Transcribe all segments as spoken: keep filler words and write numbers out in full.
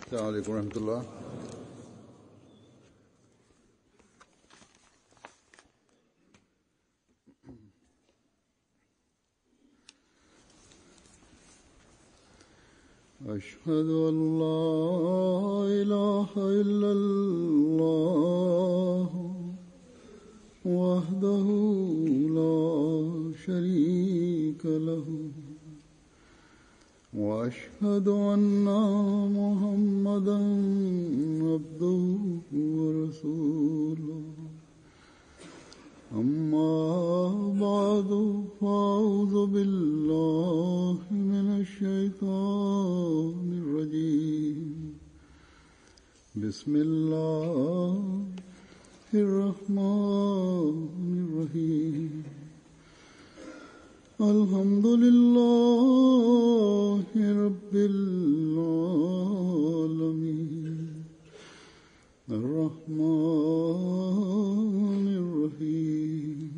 السلام عليكم ورحمة الله. أشهد أن لا إله إلا الله وحده لا شريك له وأشهد أن محمدا عبده ورسوله أما بعد فأعوذ بالله من الشيطان الرجيم بسم الله الرحمن الرحيم الحمد لله رب العالمين الرحمن الرحيم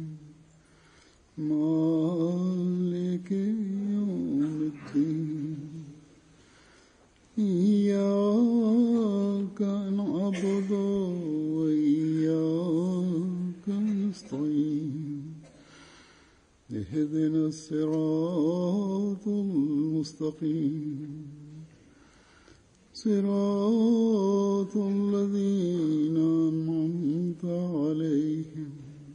مالك يوم الدين إياك نعبد وإياك نستعين اهدنا الصراط المستقيم صراط الذين أنعمت عليهم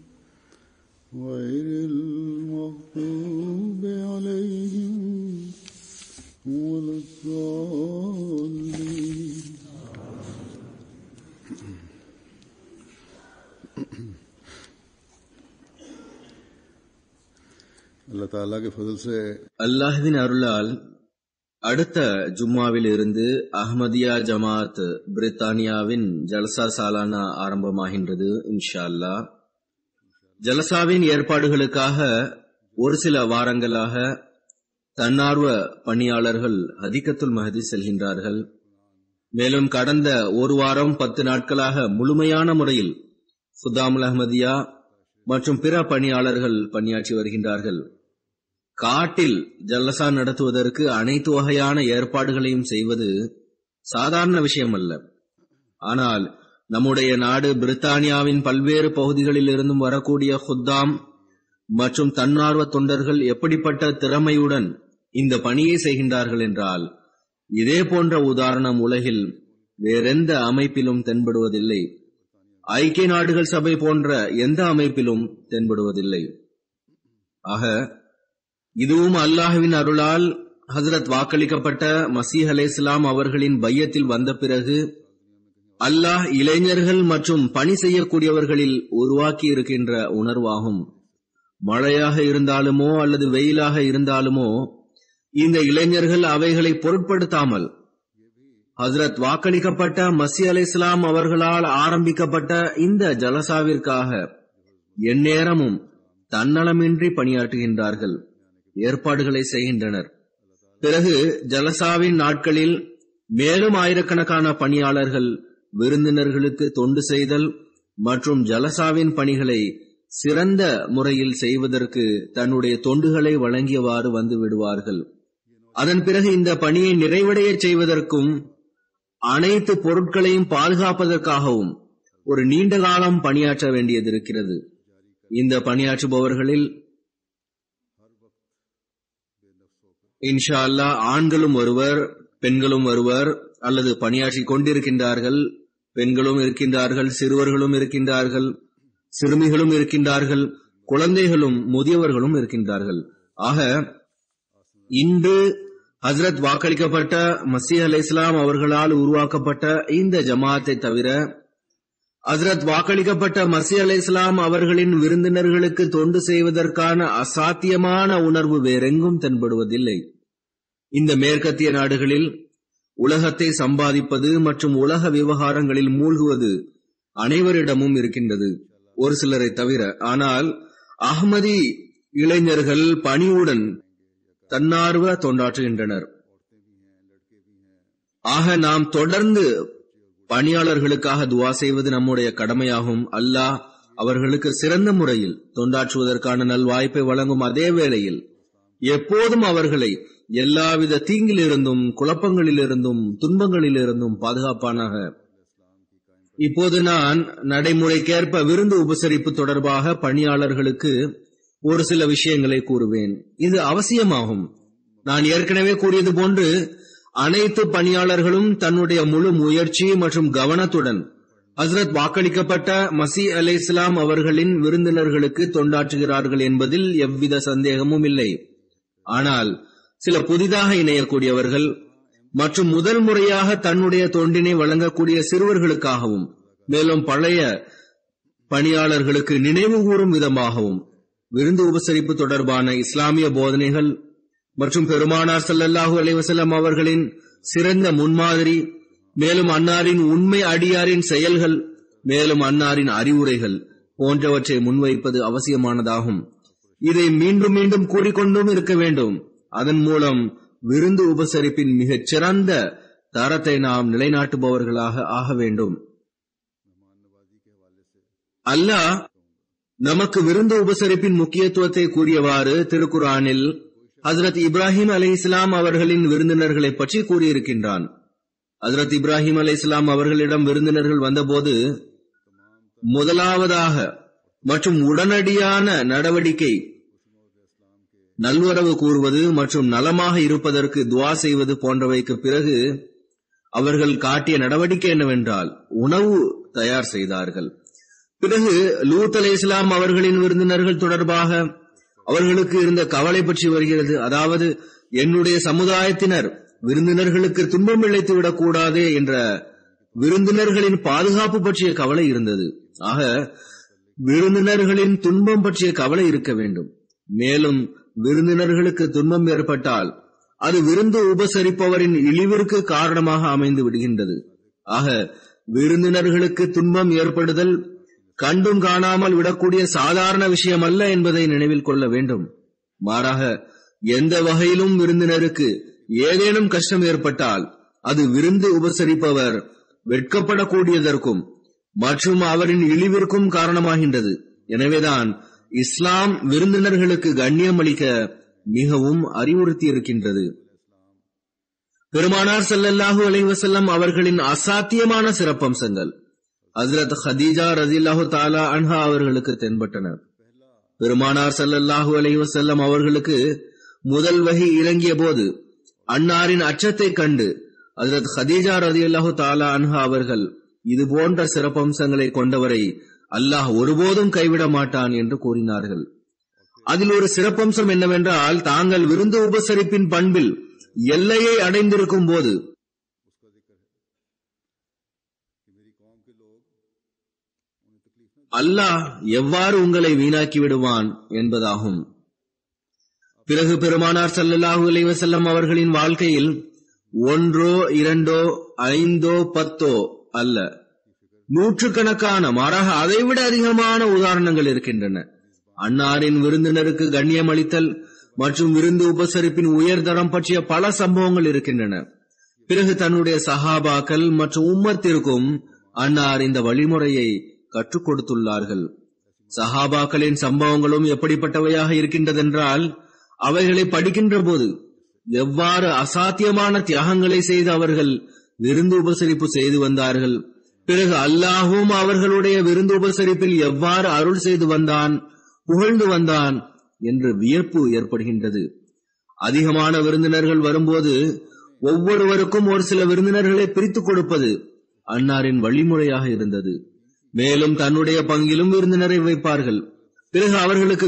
غير المغضوب عليهم ولا الضالين. अल्लाह ताला के फजल से அல்லாஹ்வின் அருளால் அடுத்த ஜும்மாவில் இருந்து அஹ்மதியா ஜமாத் பிரித்தானியாவின் ஜல்சா சாலானா ஆரம்பமாகின்றது. இன்ஷா அல்லாஹ். ஜல்சாவின் ஏற்பாடுகளுக்காக ஒரு சில வாரங்களாக தன்னார்வ பணியாளர்கள் ஹதீகத்துல் மஹதி செல்கின்றார்கள். மேலும் கடந்த ஒரு வாரம் பத்து நாட்களாக முழுமையான முறையில் சுதாமுல் அஹ்மதியா மற்றும் பிற பணியாளர்கள் பணியாற்றி வருகின்றார்கள். காட்டில் ஜல்சா நடத்துவதற்கு அனைத்து வகையான ஏற்பாடுகளையும் செய்வது சாதாரண விஷயம் அல்ல. ஆனால் நம்முடைய நாடு பிரித்தானியாவின் பல்வேறு பகுதிகளில் இருந்தும் வரக்கூடிய குத்தாம் மற்றும் தன்னார்வ தொண்டர்கள் எப்படிப்பட்ட திறமையுடன் இந்த பணியை செய்கின்றார்கள் என்றால் இதே போன்ற உதாரணம் உலகில் வேறெந்த அமைப்பிலும் தென்படுவதில்லை. ஐக்கிய நாடுகள் சபை போன்ற எந்த அமைப்பிலும் தென்படுவதில்லை. ஆக இதுவும் அல்லாஹ்வின் அருளால் ஹஜ்ரத் வாக்களிக்கப்பட்ட மசீஹ் அலைஹிஸ்ஸலாம் அவர்களின் பையத்தில் வந்த பிறகு அல்லாஹ் இளைஞர்கள் மற்றும் பணி செய்யக்கூடியவர்களில் உருவாக்கி இருக்கின்ற உணர்வாகும். மழையாக இருந்தாலுமோ அல்லது வெயிலாக இருந்தாலுமோ இந்த இளைஞர்கள் அவைகளை பொருட்படுத்தாமல் ஹஜ்ரத் வாக்களிக்கப்பட்ட மசீஹ் அலைஹிஸ்ஸலாம் அவர்களால் ஆரம்பிக்கப்பட்ட இந்த ஜலசாவிற்காக எந்நேரமும் தன்னலமின்றி பணியாற்றுகின்றார்கள், ஏற்பாடுகளை செய்கின்றனர். பிறகு ஜலசாவின் நாட்களில் மேலும் ஆயிரக்கணக்கான பணியாளர்கள் விருந்தினர்களுக்கு தொண்டு செய்தல் மற்றும் ஜலசாவின் பணிகளை சிறந்த முறையில் செய்வதற்கு தன்னுடைய தொண்டுகளை வழங்கியவாறு வந்து விடுவார்கள். அதன் பிறகு இந்த பணியை நிறைவடைய செய்வதற்கும் அனைத்து பொருட்களையும் பாதுகாப்பதற்காகவும் ஒரு நீண்ட காலம் பணியாற்ற வேண்டியது இருக்கிறது. இந்த பணியாற்றுபவர்களில் இன்ஷா அல்லாஹ் ஆண்களும் வருவர், பெண்களும் வருவர், அல்லது பணியாற்றி கொண்டிருக்கின்றார்கள். பெண்களும் இருக்கின்றார்கள், சிறுவர்களும் இருக்கின்றார்கள், சிறுமிகளும் இருக்கின்றார்கள், குழந்தைகளும் முதியவர்களும் இருக்கின்றார்கள். ஆக இன்று ஹஜ்ரத் வாக்களிக்கப்பட்ட மசீஹ் அலைஹிஸ்ஸலாம் அவர்களால் உருவாக்கப்பட்ட இந்த ஜமாத்தை தவிர ஹஜ்ரத் வாக்களிக்கப்பட்ட மசீஹ் அலைஹிஸ்ஸலாம் அவர்களின் விருந்தினர்களுக்கு தொண்டு செய்வதற்கான அசாத்தியமான உணர்வு வேறெங்கும் தென்படுவதில்லை. இந்த மேற்கத்திய நாடுகளில் உலகத்தை சம்பாதிப்பது மற்றும் உலக விவகாரங்களில் மூழ்குவது அனைவரிடமும் இருக்கின்றது, ஒரு சிலரை தவிர. ஆனால் அஹ்மதி இளைஞர்கள் பணிவுடன் தன்னார்வ தொண்டாற்றுகின்றனர். ஆக நாம் தொடர்ந்து பணியாளர்களுக்காக துவா செய்வது நம்முடைய கடமையாகும். அல்லாஹ் அவர்களுக்கு சிறந்த முறையில் தொண்டாற்றுவதற்கான நல்வாய்ப்பை வழங்கும் அதே வேளையில் எப்போதும் அவர்களை எல்லாவித தீங்கிலிருந்தும் குழப்பங்களிலிருந்தும் துன்பங்களிலிருந்தும் பாதுகாப்பானாக. இப்போது நான் நடைமுறைக்கேற்ப விருந்து உபசரிப்பு தொடர்பாக பணியாளர்களுக்கு ஒரு சில விஷயங்களை கூறுவேன். இது அவசியமாகும். நான் ஏற்கனவே கூறியது போன்று அனைத்து பணியாளர்களும் தன்னுடைய முழு முயற்சி மற்றும் கவனத்துடன் ஹஸ்ரத் வாக்களிக்கப்பட்ட மசீ அலைஹிஸ்ஸலாம் அவர்களின் விருந்தினர்களுக்கு தொண்டாற்றுகிறார்கள் என்பதில் எவ்வித சந்தேகமும் இல்லை. ஆனால் சில புதிதாக இணையக்கூடியவர்கள் மற்றும் முதல் முறையாக தன்னுடைய தொண்டினை வழங்கக்கூடிய சிறுவர்களுக்காகவும் மேலும் பழைய பணியாளர்களுக்கு நினைவு கூறும் விதமாகவும் விருந்து உபசரிப்பு தொடர்பான இஸ்லாமிய போதனைகள் மற்றும் பெருமானார் ஸல்லல்லாஹு அலைஹி வஸல்லம் அவர்களின் சிறந்த முன்மாதிரி, மேலும் அன்னாரின் உண்மை அடியாரின் செயல்கள், மேலும் அன்னாரின் அறிவுரைகள் போன்றவற்றை முன்வைப்பது அவசியமானதாகும். இதை மீண்டும் மீண்டும் கூறிக்கொண்டும் இருக்க வேண்டும். அதன் மூலம் விருந்து உபசரிப்பின் மிகச் சிறந்த தரத்தை நாம் நிலைநாட்டுபவர்களாக ஆக வேண்டும். அல்லாஹ் நமக்கு விருந்து உபசரிப்பின் முக்கியத்துவத்தை கூறியவாறு திருக்குர்ஆனில் ஹஜ்ரத் இப்ராஹிம் அலைஹிஸ்ஸலாம் அவர்களின் விருந்தினர்களை பற்றி கூறியிருக்கின்றான். ஹஜ்ரத் இப்ராஹிம் அலைஹிஸ்ஸலாம் அவர்களிடம் விருந்தினர்கள் வந்தபோது முதலாவதாக மற்றும் உடனடியான நடவடிக்கை நல்வரவு கூறுவது மற்றும் நலமாக இருப்பதற்கு துவா செய்வது போன்றவைக்கு பிறகு அவர்கள் காட்டிய நடவடிக்கை என்னவென்றால் உணவு தயார் செய்தார்கள். பிறகு லூத் அலைஹிஸ்ஸலாம் அவர்களின் விருந்தினர்கள் தொடர்பாக அவர்களுக்கு இருந்த கவலை பற்றி வருகிறது. அதாவது, என்னுடைய சமுதாயத்தினர் விருந்தினர்களுக்கு துன்பம் விளைத்துவிடக் கூடாதே என்ற விருந்தினர்களின் பாதுகாப்பு பற்றிய கவலை இருந்தது. ஆக விருந்தினர்களின் துன்பம் பற்றிய கவலை இருக்க வேண்டும். மேலும் விருந்தினர்களுக்கு துன்பம் ஏற்பட்டால் அது விருந்து உபசரிப்பவரின் இழிவிற்கு காரணமாக அமைந்து விடுகின்றது. ஆக விருந்தினர்களுக்கு துன்பம் ஏற்படுதல் கண்டும் காணாமல் விடக்கூடிய சாதாரண விஷயம் அல்ல என்பதை நினைவில் கொள்ள வேண்டும். மாறாக எந்த வகையிலும் விருந்தினருக்கு ஏதேனும் கஷ்டம் ஏற்பட்டால் அது விருந்து உபசரிப்பவர் வெட்கப்படக்கூடியதற்கும் மற்றும் அவரின் இழிவிற்கும் காரணமாகின்றது. எனவேதான் இஸ்லாம் விருந்தினர்களுக்கு கண்ணியம் அளிக்க மிகவும் அறிவுறுத்தி இருக்கின்றது. பெருமானார் ஸல்லல்லாஹு அலைஹி வஸல்லம் அவர்களின் அசாத்தியமான சிறப்பம்சங்கள் ஹஜ்ரத் ஹதீஜா ரலியல்லாஹு தஆலா அன்ஹா அவர்களுக்கு தென்பட்டன. பெருமானார் ஸல்லல்லாஹு அலைஹி வஸல்லம் அவர்களுக்கு முதல் வஹி இறங்கிய போது அன்னாரின் அச்சத்தை கண்டு ஹஜ்ரத் ஹதீஜா ரலியல்லாஹு தஆலா அன்ஹா அவர்கள் இது போன்ற சிறப்பம்சங்களை கொண்டவரை அல்லாஹ் ஒருபோதும் கைவிட மாட்டான் என்று கூறினார்கள். அதில் ஒரு சிறப்பம்சம் என்னவென்றால், தாங்கள் விருந்து உபசரிப்பின் பண்பில் எல்லையை அடைந்திருக்கும் போது அல்லாஹ் எவ்வாறு உங்களை வீணாக்கி விடுவான் என்பதாகும். பிறகு பெருமானார் ஸல்லல்லாஹு அலைஹி வஸல்லம் அவர்களின் வாழ்க்கையில் ஒன்றோ இரண்டோ ஐந்தோ பத்தோ அல்ல, நூற்றுக்கணக்கான, மாறாக அதைவிட அதிகமான உதாரணங்கள் இருக்கின்றன. அன்னாரின் விருந்தினருக்கு கண்ணியம் அளித்தல் மற்றும் விருந்து உபசரிப்பின் உயர்தரம் பற்றிய பல சம்பவங்கள் இருக்கின்றன. பிறகு தன்னுடைய சஹாபாக்கள் மற்றும் உம்மத்திற்கும் அன்னார் இந்த வழிமுறையை கற்றுக் கொடுத்துள்ளார்கள். சஹாபாக்களின் சம்பவங்களும் எப்படிப்பட்டவையாக இருக்கின்றதென்றால், அவைகளை படிக்கின்ற போது எவ்வாறு அசாத்தியமான தியாகங்களை செய்து அவர்கள் விருந்து உபசரிப்பு செய்து வந்தார்கள், பிறகு அல்லாஹும் அவர்களுடைய விருந்து உபசரிப்பில் எவ்வாறு அருள் செய்து வந்தான், புகழ்ந்து வந்தான் என்று வியப்பு ஏற்படுகின்றது. அதிகமான விருந்தினர்கள் வரும்போது ஒவ்வொருவருக்கும் ஒரு சில விருந்தினர்களை பிரித்துக் கொடுப்பது அன்னாரின் வழிமுறையாக இருந்தது. மேலும் தன்னுடைய பங்கிலும் விருந்தினரை வைப்பார்கள். பிறகு அவர்களுக்கு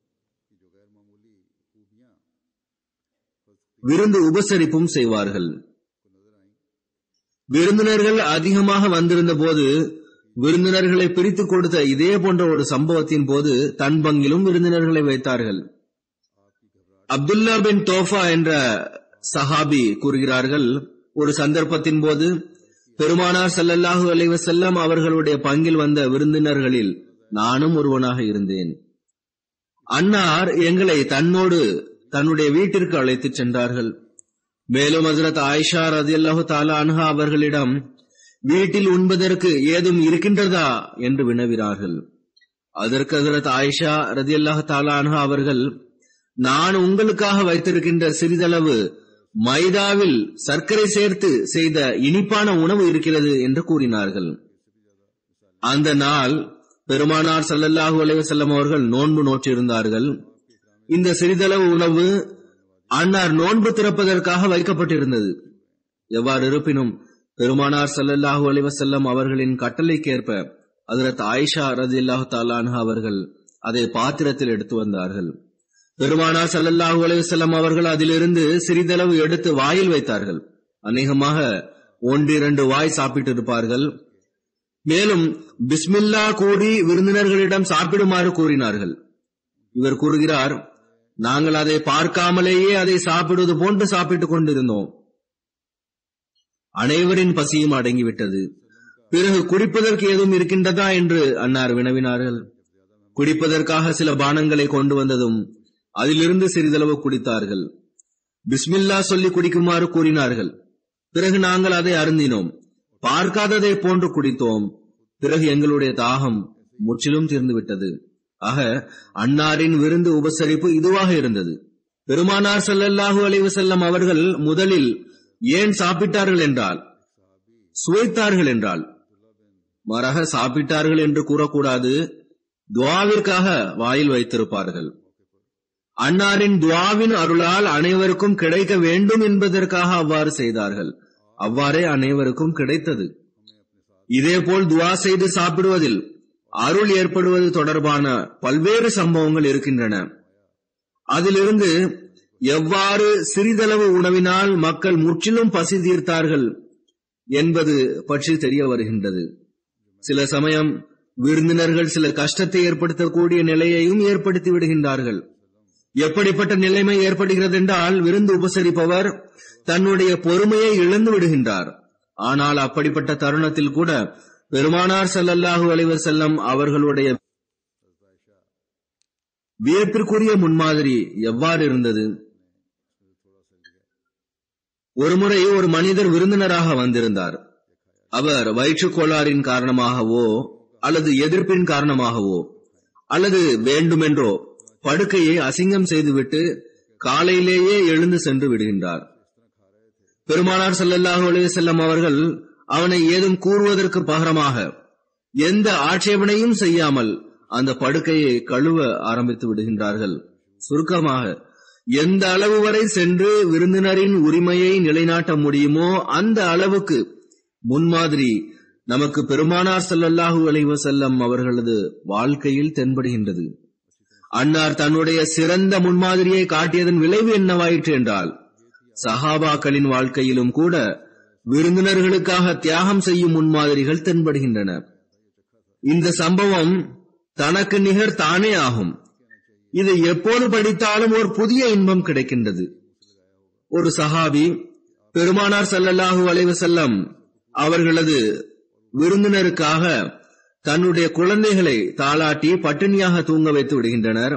விருந்து உபசரிப்பும் செய்வார்கள். விருந்தினர்கள் அதிகமாக வந்திருந்த போது விருந்தினர்களை பிரித்துக் கொடுத்த இதே போன்ற ஒரு சம்பவத்தின் போது தன் பங்கிலும் விருந்தினர்களை வைத்தார்கள். அப்துல்லா பின் தோஃபா என்ற சஹாபி கூறுகிறார்கள், ஒரு சந்தர்ப்பத்தின் போது பெருமானார் ஸல்லல்லாஹு அலைஹி வஸல்லம் அவர்களுடைய பங்கில் வந்த விருந்தினர்களில் நானும் ஒருவனாக இருந்தேன். அன்னார் எங்களை தன்னோடு தன்னுடைய வீட்டிற்கு அழைத்துச் சென்றார்கள். மேலும் ஹஜ்ரத் ஆயிஷா ரலியல்லாஹு தஆலா அன்ஹா அவர்களிடம் வீட்டில் உண்பதற்கு ஏதும் இருக்கின்றதா என்று வினவினார்கள். அதற்கு ஹஜ்ரத் ஆயிஷா ரலியல்லாஹு தஆலா அன்ஹா அவர்கள், நான் உங்களுக்காக வைத்திருக்கின்ற சிறிதளவு மைதாவில் சர்க்கரை சேர்த்து செய்த இனிப்பான உணவு இருக்கிறது என்று கூறினார்கள். அந்த நாள் பெருமானார் ஸல்லல்லாஹு அலைஹி வஸல்லம் அவர்கள் நோன்பு நோற்றிருந்தார்கள். இந்த சிறிதளவு உணவு அன்னார் நோன்பு திறப்பதற்காக வைக்கப்பட்டிருந்தது. எவ்வாறு இருப்பினும் பெருமானார் ஸல்லல்லாஹு அலைஹி வஸல்லம் அவர்களின் கட்டளைக்கேற்ப ஹஜ்ரத் ஆயிஷா ரலியல்லாஹு தஆலா அன்ஹா அவர்கள் அதை பாத்திரத்தில் எடுத்து வந்தார்கள். பெருமானார் ஸல்லல்லாஹு அலைஹி வஸல்லம் அவர்கள் அதிலிருந்து சிறிதளவு எடுத்து வாயில் வைத்தார்கள். அநேகமாக ஒன்றிரண்டு வாய் சாப்பிட்டிருப்பார்கள். மேலும் பிஸ்மில்லா கூறி விருந்தினர்களிடம் சாப்பிடுமாறு கூறினார்கள். இவர் கூறுகிறார், நாங்கள் அதை பார்க்காமலேயே அதை சாப்பிடுவது போன்று சாப்பிட்டுக் கொண்டிருந்தோம். அனைவரின் பசியும் அடங்கிவிட்டது. பிறகு குடிப்பதற்கு ஏதும் இருக்கின்றதா என்று அன்னார் வினவினார்கள். குடிப்பதற்காக சில பானங்களை கொண்டு வந்ததும் அதிலிருந்து சிறிதளவு குடித்தார்கள். பிஸ்மில்லா சொல்லி குடிக்குமாறு கூறினார்கள். பிறகு நாங்கள் அதை அருந்தினோம். பார்க்காததை போன்று குடித்தோம். பிறகு எங்களுடைய தாகம் முற்றிலும் தீர்ந்துவிட்டது. ஆக அன்னாரின் விருந்து உபசரிப்பு இதுவாக இருந்தது. பெருமானார் ஸல்லல்லாஹு அலைஹி வஸல்லம் அவர்கள் முதலில் ஏன் சாப்பிட்டார்கள் என்றால், சுவைத்தார்கள் என்றால், மாறாக சாப்பிட்டார்கள் என்று கூறக்கூடாது, துஆவிற்காக வாயில் வைத்திருப்பார்கள். அன்னாரின் துஆவின் அருளால் அனைவருக்கும் கிடைக்க வேண்டும் என்பதற்காக அவ்வாறு செய்தார்கள். அவ்வாறே அனைவருக்கும் கிடைத்தது. இதேபோல் துஆ செய்து சாப்பிடுவதில் அருள் ஏற்படுவது தொடர்பான பல்வேறு சம்பவங்கள் இருக்கின்றன. அதிலிருந்து எவ்வாறு சிறிதளவு உணவினால் மக்கள் முற்றிலும் பசி தீர்த்தார்கள் என்பது பற்றி தெரிய வருகின்றது. சில சமயம் விருந்தினர்கள் சில கஷ்டத்தை ஏற்படுத்தக்கூடிய நிலையையும் ஏற்படுத்தி விடுகின்றார்கள். எப்படிப்பட்ட நிலைமை ஏற்படுகிறது என்றால், விருந்து உபசரிப்பவர் தன்னுடைய பொறுமையை இழந்து விடுகின்றார். ஆனால் அப்படிப்பட்ட தருணத்தில் கூட பெருமானார் ஸல்லல்லாஹு அலைஹி வஸல்லம் அவர்களுடைய வியப்பிற்குரிய முன்மாதிரி எவ்வாறு இருந்தது? ஒருமுறை ஒரு மனிதர் விருந்தினராக வந்திருந்தார். அவர் வயிற்றுக் கோளாறின் காரணமாகவோ அல்லது எதிர்ப்பின் காரணமாகவோ அல்லது வேண்டுமென்றோ படுக்கையை அசிங்கம் செய்துவிட்டு காலையிலேயே எழுந்து சென்று விடுகின்றார். பெருமானார் ஸல்லல்லாஹு அலைஹி வஸல்லம் அவர்கள் அவனை ஏதும் கூறுவதற்கு பகரமாக எந்த ஆட்சேபனையும் செய்யாமல் அந்த படுக்கையை கழுவ ஆரம்பித்து விடுகின்றார்கள். சுருக்கமாக, எந்த அளவு வரை சென்று விருந்தினரின் உரிமையை நிலைநாட்ட முடியுமோ அந்த அளவுக்கு முன்மாதிரி நமக்கு பெருமானார் ஸல்லல்லாஹு அலைஹி வஸல்லம் அவர்களது வாழ்க்கையில் தென்படுகின்றது. அன்னார் தன்னுடைய சிறந்த முன்மாதிரியை காட்டியதன் விளைவு என்னவாயிற்று என்றால், சஹாபாக்களின் வாழ்க்கையிலும் கூட விருந்தினர்களுக்காக தியாகம் செய்யும் முன்மாதிரிகள் தென்படுகின்றன. இந்த சம்பவம் தனக்கு நிகர் தானே ஆகும். இதை எப்போது படித்தாலும் ஒரு புதிய இன்பம் கிடைக்கின்றது. ஒரு சஹாபி பெருமானார் ஸல்லல்லாஹு அலைஹி வஸல்லம் அவர்களது விருந்தினருக்காக தன்னுடைய குழந்தைகளை தாளாட்டி பட்டினியாக தூங்க வைத்து விடுகின்றனர்.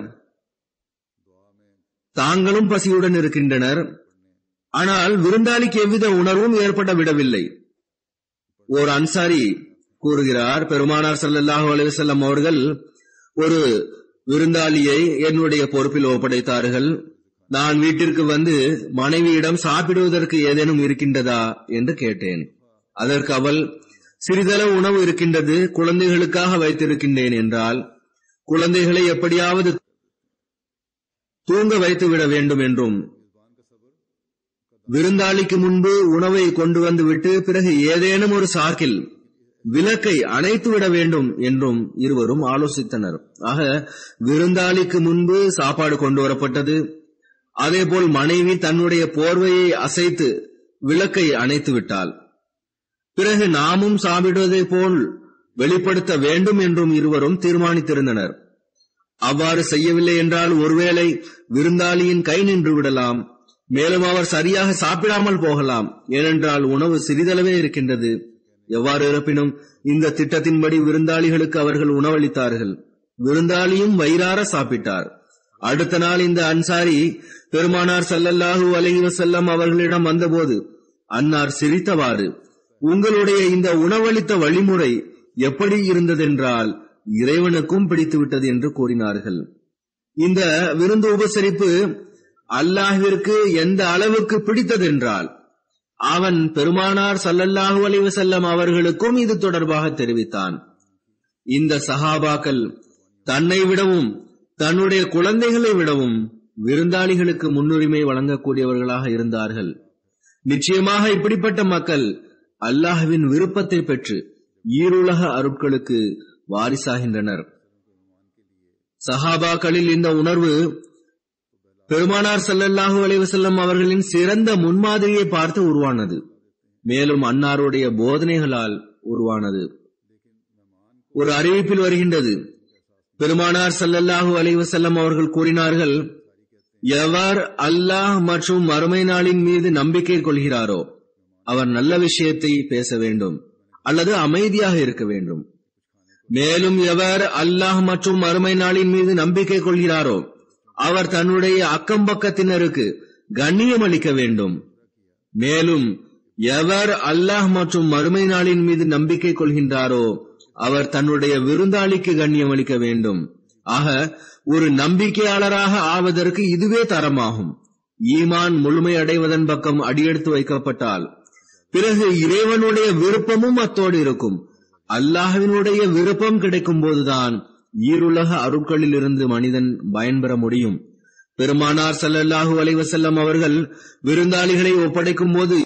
தாங்களும் பசியுடன் இருக்கின்றனர். ஆனால் விருந்தாளிக்கு எவ்வித உணர்வும் ஏற்பட விடவில்லை. ஓர் அன்சாரி கூறுகிறார், பெருமானார் ஸல்லல்லாஹு அலைஹி வஸல்லம் அவர்கள் ஒரு விருந்தாளியை என்னுடைய பொறுப்பில் ஒப்படைத்தார்கள். நான் வீட்டிற்கு வந்து மனைவியிடம் சாப்பிடுவதற்கு ஏதேனும் இருக்கின்றதா என்று கேட்டேன். அதற்கு அவள், சிறிதளவு உணவு இருக்கின்றது, குழந்தைகளுக்காக வைத்திருக்கின்றேன் என்றால், குழந்தைகளை எப்படியாவது தூங்க வைத்துவிட வேண்டும் என்றும், விருந்தாளிக்கு முன்பு உணவை கொண்டு வந்து விட்டு பிறகு ஏதேனும் ஒரு சாக்கில் விளக்கை அணைத்து விட வேண்டும் என்றும் இருவரும் ஆலோசித்தனர். ஆக விருந்தாளிக்கு முன்பு சாப்பாடு கொண்டு வரப்பட்டது. அதேபோல் மனைவி தன்னுடைய போர்வையை அசைத்து விளக்கை அணைத்து விட்டாள். பிறகு நாமும் சாப்பிடுவதை போல் வெளிப்படுத்த வேண்டும் என்றும் இருவரும் தீர்மானித்திருந்தனர். அவ்வாறு செய்யவில்லை என்றால் ஒருவேளை விருந்தாளியின் கை நின்று விடலாம். மேலும் அவர் சரியாக சாப்பிடாமல் போகலாம். ஏனென்றால் உணவு சிறிதளவே இருக்கின்றது. எவ்வாறு இருப்பினும் இந்த திட்டத்தின்படி விருந்தாளிகளுக்கு அவர்கள் உணவளித்தார்கள். விருந்தாளியும் வயிறார சாப்பிட்டார். அடுத்த நாள் இந்த அன்சாரி பெருமானார் ஸல்லல்லாஹு அலைஹி வஸல்லம் அவர்களிடம் வந்தபோது அன்னார் சிரித்தவாறு, உங்களுடைய இந்த உணவளித்த வழிமுறை எப்படி இருந்ததென்றால் இறைவனுக்கும் பிடித்துவிட்டது என்று கூறினார்கள். இந்த விருந்து உபசரிப்பு அல்லாஹ்விற்கு எந்த அளவுக்கு பிடித்ததென்றால் அவன் பெருமானார் ஸல்லல்லாஹு அலைஹி வஸல்லம் அவர்களுக்கும் இது தொடர்பாக தெரிவித்தான். இந்த சஹாபாக்கள் தன்னை விடவும் தன்னுடைய குழந்தைகளை விடவும் விருந்தாளிகளுக்கு முன்னுரிமை வழங்கக்கூடியவர்களாக இருந்தார்கள். நிச்சயமாக இப்படிப்பட்ட மக்கள் அல்லாஹ்வின் விருப்பத்தை பெற்று ஈருலக அருட்களுக்கு வாரிசாகின்றனர். சஹாபாக்களில் இந்த உணர்வு பெருமானார் ஸல்லல்லாஹு அலைஹி வஸல்லம் அவர்களின் சிறந்த முன்மாதிரியை பார்த்து உருவானது. மேலும் அன்னாருடைய போதனைகளால் உருவானது. ஒரு அறிவிப்பில் வருகின்றது, பெருமானார் ஸல்லல்லாஹு அலைஹி வஸல்லம் அவர்கள் கூறினார்கள், எவர் அல்லாஹ் மற்றும் மறுமை நாளின் மீது நம்பிக்கை கொள்கிறாரோ அவர் நல்ல விஷயத்தை பேச வேண்டும் அல்லது அமைதியாக இருக்க வேண்டும். மேலும் எவர் அல்லாஹ் மற்றும் மறுமை நாளின் மீது நம்பிக்கை கொள்கிறாரோ அவர் தன்னுடைய அக்கம்பக்கத்தினருக்கு கண்ணியம் அளிக்க வேண்டும். மேலும் எவர் அல்லாஹ் மற்றும் மறுமை நாளின் மீது நம்பிக்கை கொள்கின்றாரோ அவர் தன்னுடைய விருந்தாளிக்கு கண்ணியம் அளிக்க வேண்டும். ஆக ஒரு நம்பிக்கையாளராக ஆவதற்கு இதுவே தரமாகும். ஈமான் முழுமை அடைவதன் பக்கம் அடியெடுத்து வைக்கப்பட்டால் பிறகு இறைவனுடைய விருப்பமும் அத்தோடு இருக்கும். அல்லாஹ்வினுடைய விருப்பம் கிடைக்கும் போதுதான் ஈருலக அருட்களில் இருந்து மனிதன் பயன்பெற முடியும். பெருமானார் ஸல்லல்லாஹு அலைஹி வஸல்லம் அவர்கள் விருந்தாளிகளை ஒப்படைக்கும் போது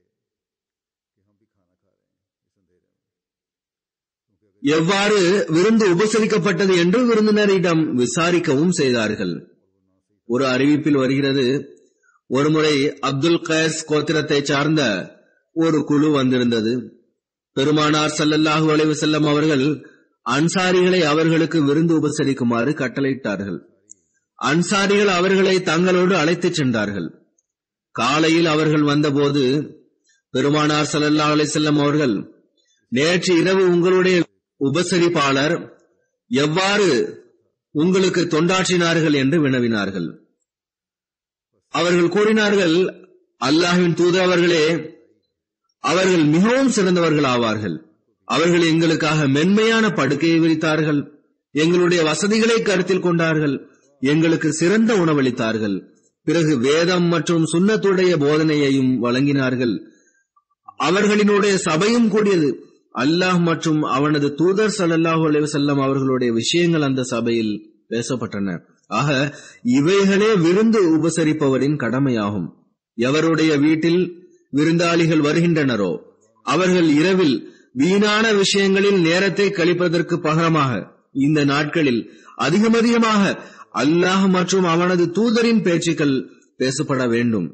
எவ்வாறு விருந்து உபசரிக்கப்பட்டது என்று விருந்தினரிடம் விசாரிக்கவும் செய்தார்கள். ஒரு அறிவிப்பில் வருகிறது, ஒருமுறை அப்துல் கைஸ் கோத்திரத்தை சார்ந்த ஒரு குழு வந்திருந்தது. பெருமானார் ஸல்லல்லாஹு அலைஹி வஸல்லம் அவர்கள் அன்சாரிகளை அவர்களுக்கு விருந்து உபசரிக்குமாறு கட்டளையிட்டார்கள். அன்சாரிகள் அவர்களை தங்களோடு அழைத்துச் சென்றார்கள். காலையில் அவர்கள் வந்தபோது பெருமானார் ஸல்லல்லாஹு அலைஹி வஸல்லம் அவர்கள், நேற்று இரவு உங்களுடைய உபசரிப்பாளர் எவ்வாறு உங்களுக்கு தொண்டாற்றினார்கள் என்று வினவினார்கள். அவர்கள் கூறினார்கள், அல்லாஹ்வின் தூதர் அவர்களே, அவர்கள் மிகவும் சிறந்தவர்கள் ஆவார்கள். அவர்கள் எங்களுக்காக மென்மையான படுக்கையை விரித்தார்கள், எங்களுடைய வசதிகளை கருத்தில் கொண்டார்கள், எங்களுக்கு சிறந்த உணவளித்தார்கள். பிறகு வேதம் மற்றும் சுன்னத்துடைய போதனையையும் வழங்கினார்கள். அவர்களினுடைய சபையும் கூடியது. அல்லாஹ் மற்றும் அவனது தூதர் ஸல்லல்லாஹு அலைஹி வஸல்லம் அவர்களுடைய விஷயங்கள் அந்த சபையில் பேசப்பட்டன. ஆக இவைகளே விருந்து உபசரிப்பவரின் கடமையாகும். எவருடைய வீட்டில் விருந்தாளிகள் வருகின்றனரோ அவர்கள் இரவில் வீணான விஷயங்களில் நேரத்தை கழிப்பதற்கு பகரமாக இந்த நாட்களில் அதிகமதிகமாக அல்லாஹ் மற்றும் அவனது தூதரின் பேச்சுக்கள் பேசப்பட வேண்டும்.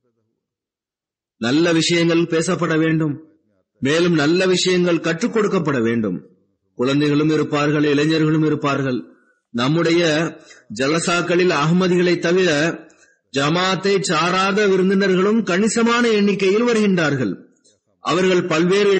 நல்ல விஷயங்கள் பேசப்பட வேண்டும். மேலும் நல்ல விஷயங்கள் கற்றுக் கொடுக்கப்பட வேண்டும். குழந்தைகளும் இருப்பார்கள், இளைஞர்களும் இருப்பார்கள். நம்முடைய ஜலசாக்களில் அஹ்மதிகளை தவிர ஜமாத்தை சாராத விருந்தினர்களும் கணிசமான எண்ணிக்கையில் வருகின்றார்கள். அவர்கள் பல்வேறு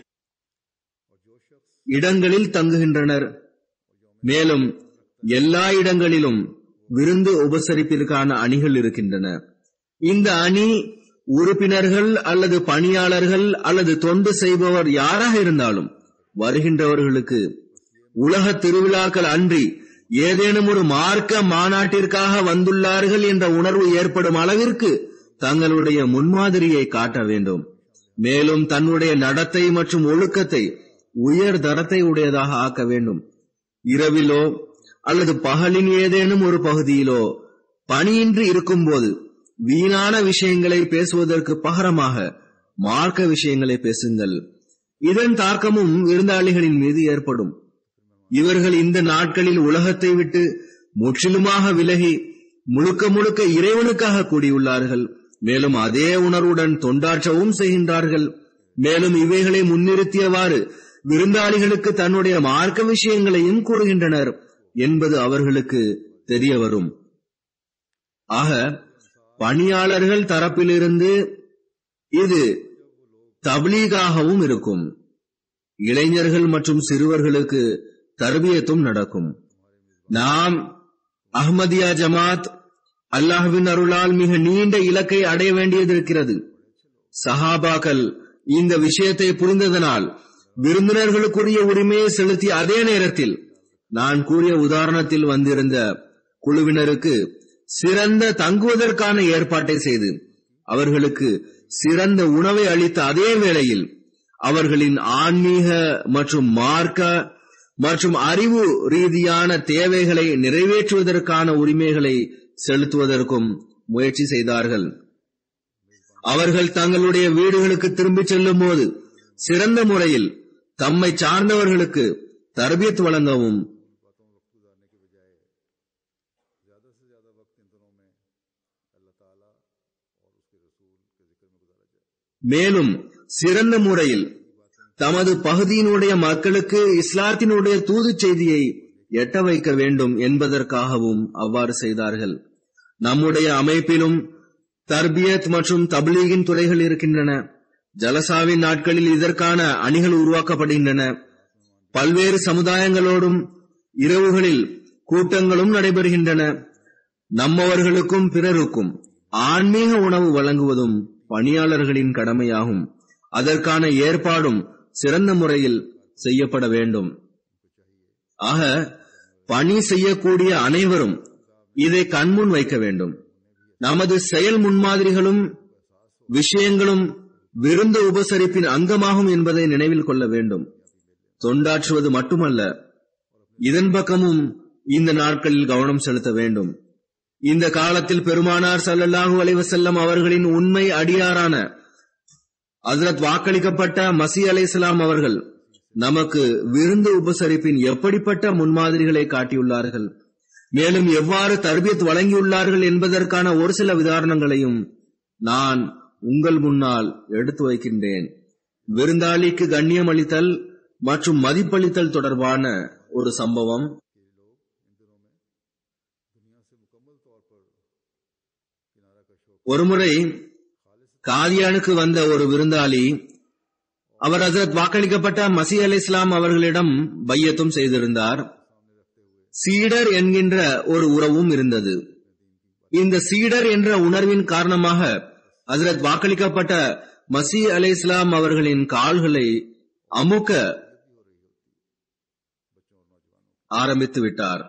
இடங்களில் தங்குகின்றனர். மேலும் எல்லா இடங்களிலும் விருந்து உபசரிப்பிற்கான அணிகள் இருக்கின்றன. இந்த அணி உறுப்பினர்கள் அல்லது பணியாளர்கள் அல்லது தொண்டு செய்பவர் யாராக இருந்தாலும் வருகின்றவர்களுக்கு உலக திருவிழாக்கள் அன்றி ஏதேனும் ஒரு மார்க்க மாநாட்டிற்காக வந்துள்ளார்கள் என்ற உணர்வு ஏற்படும் அளவிற்கு தங்களுடைய முன்மாதிரியை காட்ட வேண்டும். மேலும் தன்னுடைய நடத்தை மற்றும் ஒழுக்கத்தை உயர் தரத்தை உடையதாக ஆக்க வேண்டும். இரவிலோ அல்லது பகலின் ஏதேனும் ஒரு பகுதியிலோ பணியின்றி இருக்கும் போது வீணான விஷயங்களை பேசுவதற்கு பகரமாக மார்க்க விஷயங்களை பேசுங்கள். இதன் தாக்கமும் விருந்தாளிகளின் மீது ஏற்படும். இவர்கள் இந்த நாட்களில் உலகத்தை விட்டு முற்றிலுமாக விலகி முழுக்க முழுக்க இறைவனுக்காக கூடியுள்ளார்கள். மேலும் அதே உணர்வுடன் தொண்டாற்றவும் செய்கின்றார்கள். மேலும் இவைகளை முன்னிறுத்தியவாறு விருந்தாளிகளுக்கு தன்னுடைய மார்க்க விஷயங்களையும் கூறுகின்றனர் என்பது அவர்களுக்கு தெரிய வரும். ஆக பணியாளர்கள் தரப்பிலிருந்து இது தப்லீகாகவும் இருக்கும். இளைஞர்கள் மற்றும் சிறுவர்களுக்கு தர்பியத்தும் நடக்கும். நாம் அஹ்மதியா ஜமாத் அல்லாஹ்வின் அருளால் மிக நீண்ட இலக்கை அடைய வேண்டியதிருக்கிறது. சஹாபாக்கள் இந்த விஷயத்தை புரிந்ததனால் விருந்தினர்களுக்குரிய உரிமையை செலுத்திய அதே நேரத்தில் நான் கூறிய உதாரணத்தில் வந்திருந்த குழுவினருக்கு சிறந்த தங்குவதற்கான ஏற்பாட்டை செய்து அவர்களுக்கு சிறந்த உணவை அளித்த அதே வேளையில் அவர்களின் ஆன்மீக மற்றும் மார்க்க மற்றும் அறிவு ரீதியான தேவைகளை நிறைவேற்றுவதற்கான உரிமைகளை செலுத்துவதற்கும் முயற்சி செய்தார்கள். அவர்கள் தங்களுடைய வீடுகளுக்கு திரும்பிச் செல்லும் போது சிறந்த முறையில் தம்மை சார்ந்தவர்களுக்கு தர்பியத் வழங்கவும் மேலும் சிறந்த முறையில் தமது பகுதியினுடைய மக்களுக்கு இஸ்லாத்தினுடைய தூது செய்தியை எட்ட வைக்க வேண்டும் என்பதற்காகவும் அவ்வாறு செய்தார்கள். நம்முடைய அமைப்பிலும் தர்பியத் மற்றும் தப்லீகின் துறைகள் இருக்கின்றன. ஜலசாவின் நாட்களில் இதற்கான அணிகள் உருவாக்கப்படுகின்றன. பல்வேறு சமுதாயங்களோடும் இரவுகளில் கூட்டங்களும் நடைபெறுகின்றன. நம்மவர்களுக்கும் பிறருக்கும் ஆன்மீக உணவு வழங்குவதும் பணியாளர்களின் கடமையாகும். அதற்கான ஏற்பாடும் சிறந்த முறையில் செய்யப்பட வேண்டும். ஆக பணி செய்யக்கூடிய அனைவரும் இதை கண்முன் வைக்க வேண்டும். நமது செயல் முன்மாதிரிகளும் விஷயங்களும் விருந்து உபசரிப்பின் அங்கமாகும் என்பதை நினைவில் கொள்ள வேண்டும். தொண்டாற்றுவது மட்டுமல்ல, இதன் பக்கமும் இந்த நாட்களில் கவனம் செலுத்த வேண்டும். இந்த காலத்தில் பெருமானார் ஸல்லல்லாஹு அலைஹி வஸல்லம் அவர்களின் உண்மை அடியாரான ஹஜ்ரத் வாக்களிக்கப்பட்ட மஸீஹ் அலைஹிஸ்ஸலாம் அவர்கள் நமக்கு விருந்து உபசரிப்பின் எப்படிப்பட்ட முன்மாதிரிகளை காட்டியுள்ளார்கள், மேலும் எவ்வாறு தர்பியத் வழங்கியுள்ளார்கள் என்பதற்கான ஒரு சில உதாரணங்களையும் நான் உங்கள் முன்னால் எடுத்து வைக்கின்றேன். விருந்தாளிக்கு கண்ணியம் அளித்தல் மற்றும் மதிப்பளித்தல் தொடர்பான ஒரு சம்பவம். ஒருமுறை காதியானுக்கு வந்த ஒரு விருந்தாளி அவர் ஹஜ்ரத் வாக்களிக்கப்பட்ட மஸீஹ் அலைஹிஸ்ஸலாம் அவர்களிடம் பையத்தும் செய்திருந்தார். சீடர் என்கின்ற ஒரு உறவும் இருந்தது. இந்த சீடர் என்ற உணர்வின் காரணமாக ஹஜ்ரத் வாக்களிக்கப்பட்ட மஸீஹ் அலைஹிஸ்ஸலாம் அவர்களின் கால்களை அமுக்க ஆரம்பித்து விட்டார்.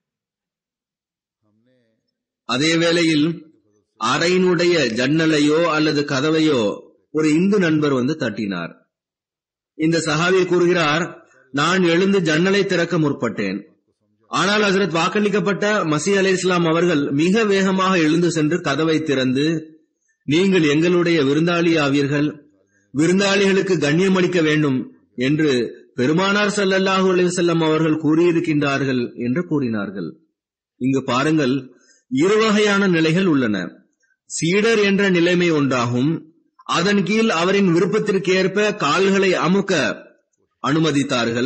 அதே வேளையில் அறையினுடைய ஜன்னலையோ அல்லது கதவையோ ஒரு இந்து நண்பர் வந்து தட்டினார். இந்த சஹாபி கூறுகிறார், நான் எழுந்து ஜன்னலை திறக்க முற்பட்டேன். ஆனால் ஹஜ்ரத் வாக்களிக்கப்பட்ட மஸீஹ் அலைஹிஸ்ஸலாம் அவர்கள் மிக வேகமாக எழுந்து சென்று கதவை திறந்து, நீங்கள் எங்களுடைய விருந்தாளி ஆவீர்கள், விருந்தாளிகளுக்கு கண்ணியம் அளிக்க வேண்டும் என்று பெருமானார் ஸல்லல்லாஹு அலைஹி வஸல்லம் அவர்கள் கூறியிருக்கின்றார்கள் என்று கூறினார்கள். இங்கு பாருங்கள், இரு வகையான நிலைகள் உள்ளன. சீடர் என்ற நிலைமை ஒன்றாகும். அதன் கீழ் அவரின் விருப்பத்திற்கு ஏற்ப கால்களை அமுக்க அனுமதித்தார்கள்.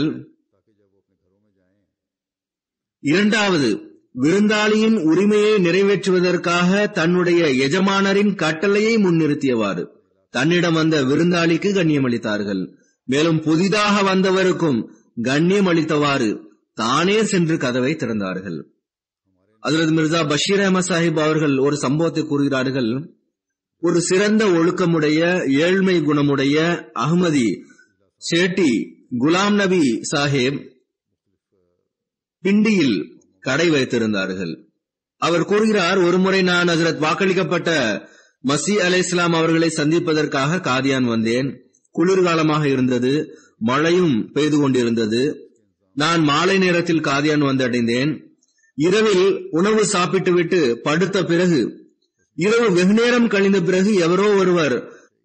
இரண்டாவது, விருந்தாளியின் உரிமையை நிறைவேற்றுவதற்காக தன்னுடைய எஜமானரின் கட்டளையை முன்னிறுத்தியவாறு தன்னிடம் வந்த விருந்தாளிக்கு கண்ணியம் அளித்தார்கள். மேலும் புதிதாக வந்தவருக்கும் கண்ணியம் அளித்தவாறு தானே சென்று கதவை திறந்தார்கள். ஹஜ்ரத் மிர்சா பஷீர் அஹமத் சாஹிப் அவர்கள் ஒரு சம்பவத்தை கூறுகிறார்கள். ஒரு சிறந்த ஒழுக்கமுடைய ஏழ்மை குணமுடைய அஹ்மதி சேட்டி குலாம் நபி சாஹிப் பிண்டியில் கடை வைத்திருந்தார்கள். அவர் கூறுகிறார், ஒருமுறை நான் ஹஜ்ரத் வாக்களிக்கப்பட்ட மஸீஹ் அலைஹிஸ்ஸலாம் அவர்களை சந்திப்பதற்காக காதியான் வந்தேன். குளிர்காலமாக இருந்தது, மழையும் பெய்து கொண்டிருந்தது. நான் மாலை நேரத்தில் காதியான் வந்தடைந்தேன். இரவில் உணவு சாப்பிட்டுவிட்டு படுத்த பிறகு இரவு வெகுநேரம் கழிந்த பிறகு எவரோ ஒருவர்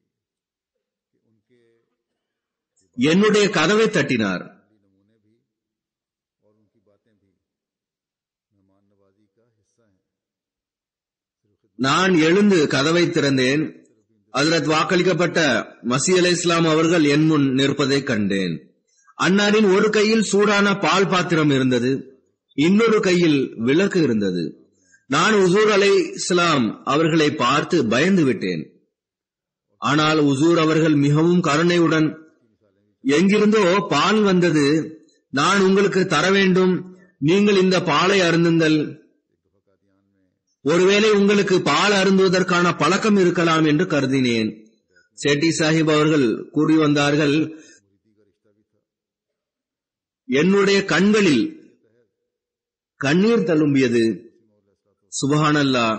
என்னுடைய கதவை தட்டினார். நான் எழுந்து கதவை திறந்தேன். ஹஜ்ரத் வாக்களிக்கப்பட்ட மஸீஹ் அலைஹிஸ்ஸலாம் அவர்கள் என் முன் நிற்பதை கண்டேன். அன்னாரின் ஒரு கையில் சூடான பால் பாத்திரம் இருந்தது, இன்னொரு கையில் விளக்கு இருந்தது. நான் ஹுசூர் அலைஹிஸ்ஸலாம் அவர்களை பார்த்து பயந்து விட்டேன். ஆனால் ஹுசூர் அவர்கள் மிகவும் கருணையுடன், எங்கிருந்தோ பால் வந்தது, நான் உங்களுக்கு தர வேண்டும், நீங்கள் இந்த பாலை அருந்துங்கள், ஒருவேளை உங்களுக்கு பால் அருந்துவதற்கான பழக்கம் இருக்கலாம் என்று கருதினேன். சேட்டி சாஹிப் அவர்கள் கூறி வந்தார்கள், என்னுடைய கண்களில் கண்ணீர் தழும்பியது. சுபஹானல்லாஹ்.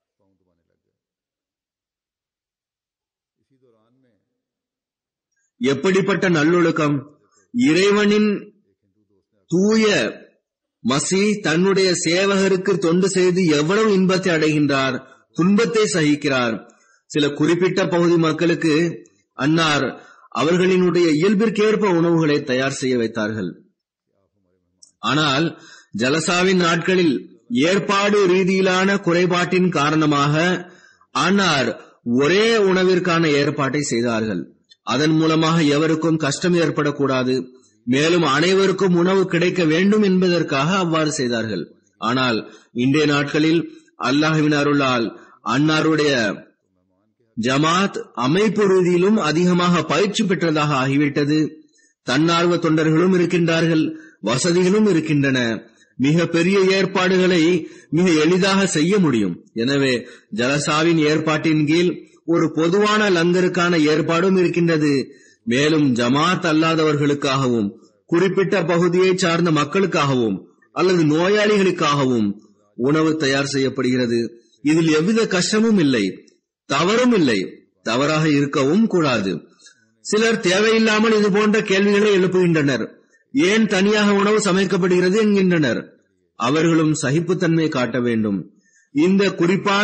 எப்படிப்பட்ட நல்லொழுக்கம்! இறைவனின் தூய மசீஹ் தன்னுடைய சேவகருக்கு தொண்டு செய்து எவ்வளவு இன்பத்தை அடைகின்றார், துன்பத்தை சகிக்கிறார். சில குறிப்பிட்ட பகுதி மக்களுக்கு அன்னார் அவர்களினுடைய இயல்பிற்கேற்ப உணவுகளை தயார் செய்ய வைத்தார்கள். ஆனால் ஜலசாவின் நாட்களில் ஏற்பாடு ரீதியிலான குறைபாட்டின் காரணமாக அன்னார் ஒரே உணவிற்கான ஏற்பாட்டை செய்தார்கள். அதன் மூலமாக எவருக்கும் கஷ்டம் ஏற்படக்கூடாது, மேலும் அனைவருக்கும் உணவு கிடைக்க வேண்டும் என்பதற்காக அவ்வாறு செய்தார்கள். ஆனால் இன்றைய நாட்களில் அல்லாஹ்வின் அருளால் அன்னாருடைய ஜமாத் அமைப்பு ரீதியிலும் அதிகமாக பயிற்சி பெற்றதாக ஆகிவிட்டது. தன்னார்வ தொண்டர்களும் இருக்கின்றார்கள், வசதிகளும் இருக்கின்றன. மிக பெரிய ஏற்பாடுகளை மிக எளிதாக செய்ய முடியும். எனவே ஜலசாவின் ஏற்பாட்டின் கீழ் ஒரு பொதுவான லங்கருக்கான ஏற்பாடும் இருக்கின்றது. மேலும் ஜமாத் அல்லாதவர்களுக்காகவும் குறிப்பிட்ட பகுதியை சார்ந்த மக்களுக்காகவும் அல்லது நோயாளிகளுக்காகவும் உணவு தயார் செய்யப்படுகிறது. இதில் எவ்வித கஷ்டமும் இல்லை, தவறும் இல்லை, தவறாக இருக்கவும் கூடாது. சிலர் தேவையில்லாமல் இது போன்ற கேள்விகளை எழுப்புகின்றனர். ஏன் தனியாக உணவு சமைக்கப்படுகிறது என்கின்றனர். அவர்களும் சகிப்புத்தன்மை காட்ட வேண்டும். இந்த குறிப்பான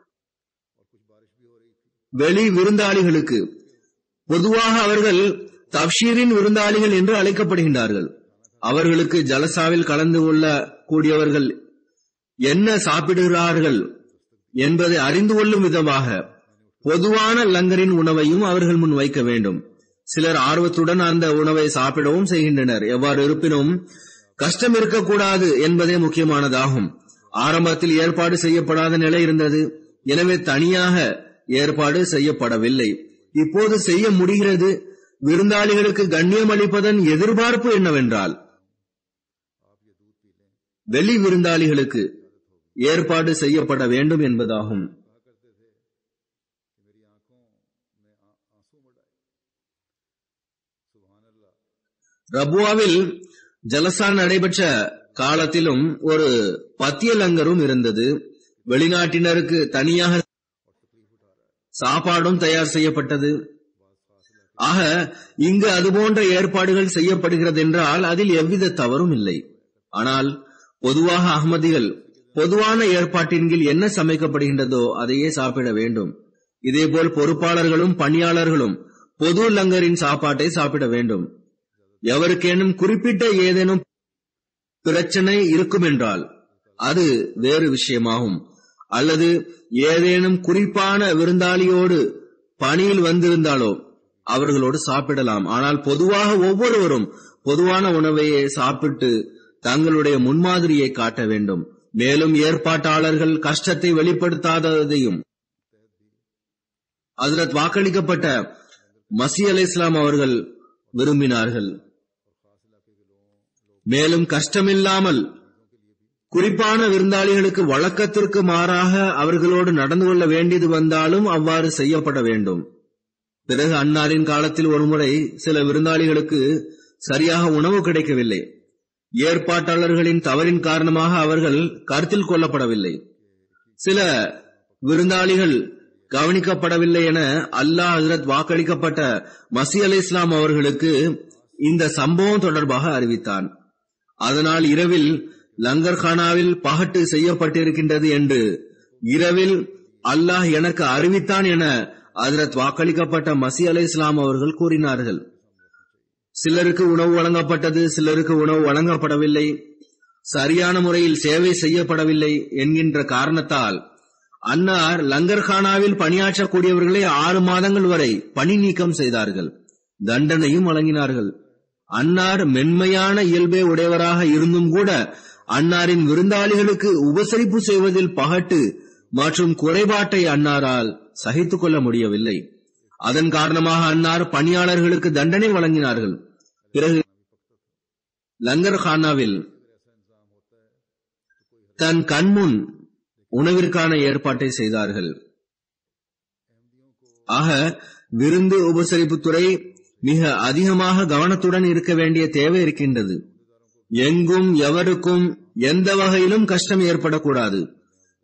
வெளி விருந்தாளிகளுக்கு பொதுவாக அவர்கள் தப்ஷீரின் விருந்தாளிகள் என்று அழைக்கப்படுகின்றார்கள். அவர்களுக்கு ஜலசாவில் கலந்து கொள்ள கூடியவர்கள் என்ன சாப்பிடுகிறார்கள் என்பதை அறிந்து கொள்ளும் விதமாக பொதுவான லங்கரின் உணவையும் அவர்கள் முன் வைக்க வேண்டும். சிலர் ஆர்வத்துடன் அந்த உணவை சாப்பிடவும் செய்கின்றனர். எவ்வாறு இருப்பினும் கஷ்டம் இருக்கக்கூடாது என்பதே முக்கியமானதாகும். ஆரம்பத்தில் ஏற்பாடு செய்யப்படாத நிலை இருந்தது, எனவே தனியாக ஏற்பாடு செய்யப்படவில்லை. இப்போது செய்ய முடிகிறது. விருந்தாளிகளுக்கு கண்ணியம் அளிப்பதன் எதிர்பார்ப்பு என்னவென்றால் வெளி விருந்தாளிகளுக்கு ஏற்பாடு செய்யப்பட வேண்டும் என்பதாகும். ரபுவாவில் ஜலசா நடைபெற்ற காலத்திலும் ஒரு பத்திய லங்கரும் இருந்தது. வெளிநாட்டினருக்கு தனியாக சாப்பாடும் தயார் செய்யப்பட்டது. ஆக இங்கு அதுபோன்ற ஏற்பாடுகள் செய்யப்படுகிறது என்றால் அதில் எவ்வித தவறும் இல்லை. ஆனால் பொதுவாக அஹ்மதிகள் பொதுவான ஏற்பாட்டின் கீழ் என்ன சமைக்கப்படுகின்றதோ அதையே சாப்பிட வேண்டும். இதேபோல் பொறுப்பாளர்களும் பணியாளர்களும் பொது லங்கரின் சாப்பாட்டை சாப்பிட வேண்டும். எவருக்கேனும் குறிப்பிட்ட ஏதேனும் பிரச்சனை இருக்கும் என்றால் அது வேறு விஷயமாகும். அல்லது ஏதேனும் குறிப்பான விருந்தாளியோடு பணியில் வந்திருந்தாலோ அவர்களோடு சாப்பிடலாம். ஆனால் பொதுவாக ஒவ்வொருவரும் பொதுவான உணவையே சாப்பிட்டு தங்களுடைய முன்மாதிரியை காட்ட வேண்டும். மேலும் ஏற்பாட்டாளர்கள் கஷ்டத்தை வெளிப்படுத்தாததையும் ஹஜ்ரத் வாக்களிக்கப்பட்ட மசீஹ் அலைஹிஸ்ஸலாம் அவர்கள் விரும்பினார்கள். மேலும் கஷ்டமில்லாமல் குறிப்பான விருந்தாளிகளுக்கு வழக்கத்திற்கு மாறாக அவர்களோடு நடந்து கொள்ள வேண்டியது வந்தாலும் அவ்வாறு செய்யப்பட வேண்டும். பிறகு அன்னாரின் காலத்தில் ஒருமுறை சில விருந்தாளிகளுக்கு சரியாக உணவு கிடைக்கவில்லை. ஏற்பாட்டாளர்களின் தவறின் காரணமாக அவர்கள் கருத்தில் கொள்ளப்படவில்லை. சில விருந்தாளிகள் கவனிக்கப்படவில்லை என அல்லாஹ் ஹஜ்ரத் வாக்களிக்கப்பட்ட மசீஹ் அலைஹிஸ்ஸலாம் அவர்களுக்கு இந்த சம்பவம் தொடர்பாக அறிவித்தான். அதனால் இரவில் லங்கர்கானாவில் பகட்டு செய்யப்பட்டிருக்கின்றது என்று இரவில் அல்லாஹ் எனக்கு அறிவித்தான் என ஹஜ்ரத் வாக்களிக்கப்பட்ட மசீஹ் அலைஹிஸ்ஸலாம் அவர்கள் கூறினார்கள். சிலருக்கு உணவு வழங்கப்பட்டது, சிலருக்கு உணவு வழங்கப்படவில்லை, சரியான முறையில் சேவை செய்யப்படவில்லை என்கின்ற காரணத்தால் அன்னார் லங்கர்கானாவில் பணியாற்றக்கூடியவர்களை ஆறு மாதங்கள் வரை பணி நீக்கம் செய்தார்கள், தண்டனையும் வழங்கினார்கள். அன்னார் மென்மையான இயல்பே உடையவராக இருந்தும் கூட அன்னாரின் விருந்தாளிகளுக்கு உபசரிப்பு செய்வதில் பகட்டு மற்றும் குறைபாட்டை அன்னாரால் சகித்துக் கொள்ள முடியவில்லை. அதன் காரணமாக அன்னார் பணியாளர்களுக்கு தண்டனை வழங்கினார்கள். பிறகு லங்கர்கானாவில் தன் கண்முன் உணவிற்கான ஏற்பாட்டை செய்தார்கள். ஆக விருந்து உபசரிப்பு துறை மிக அதிகமாக கவனத்துடன் இருக்க வேண்டிய தேவை இருக்கின்றது. எங்கும் எவருக்கும் எந்த வகையிலும் கஷ்டம் ஏற்படக்கூடாது.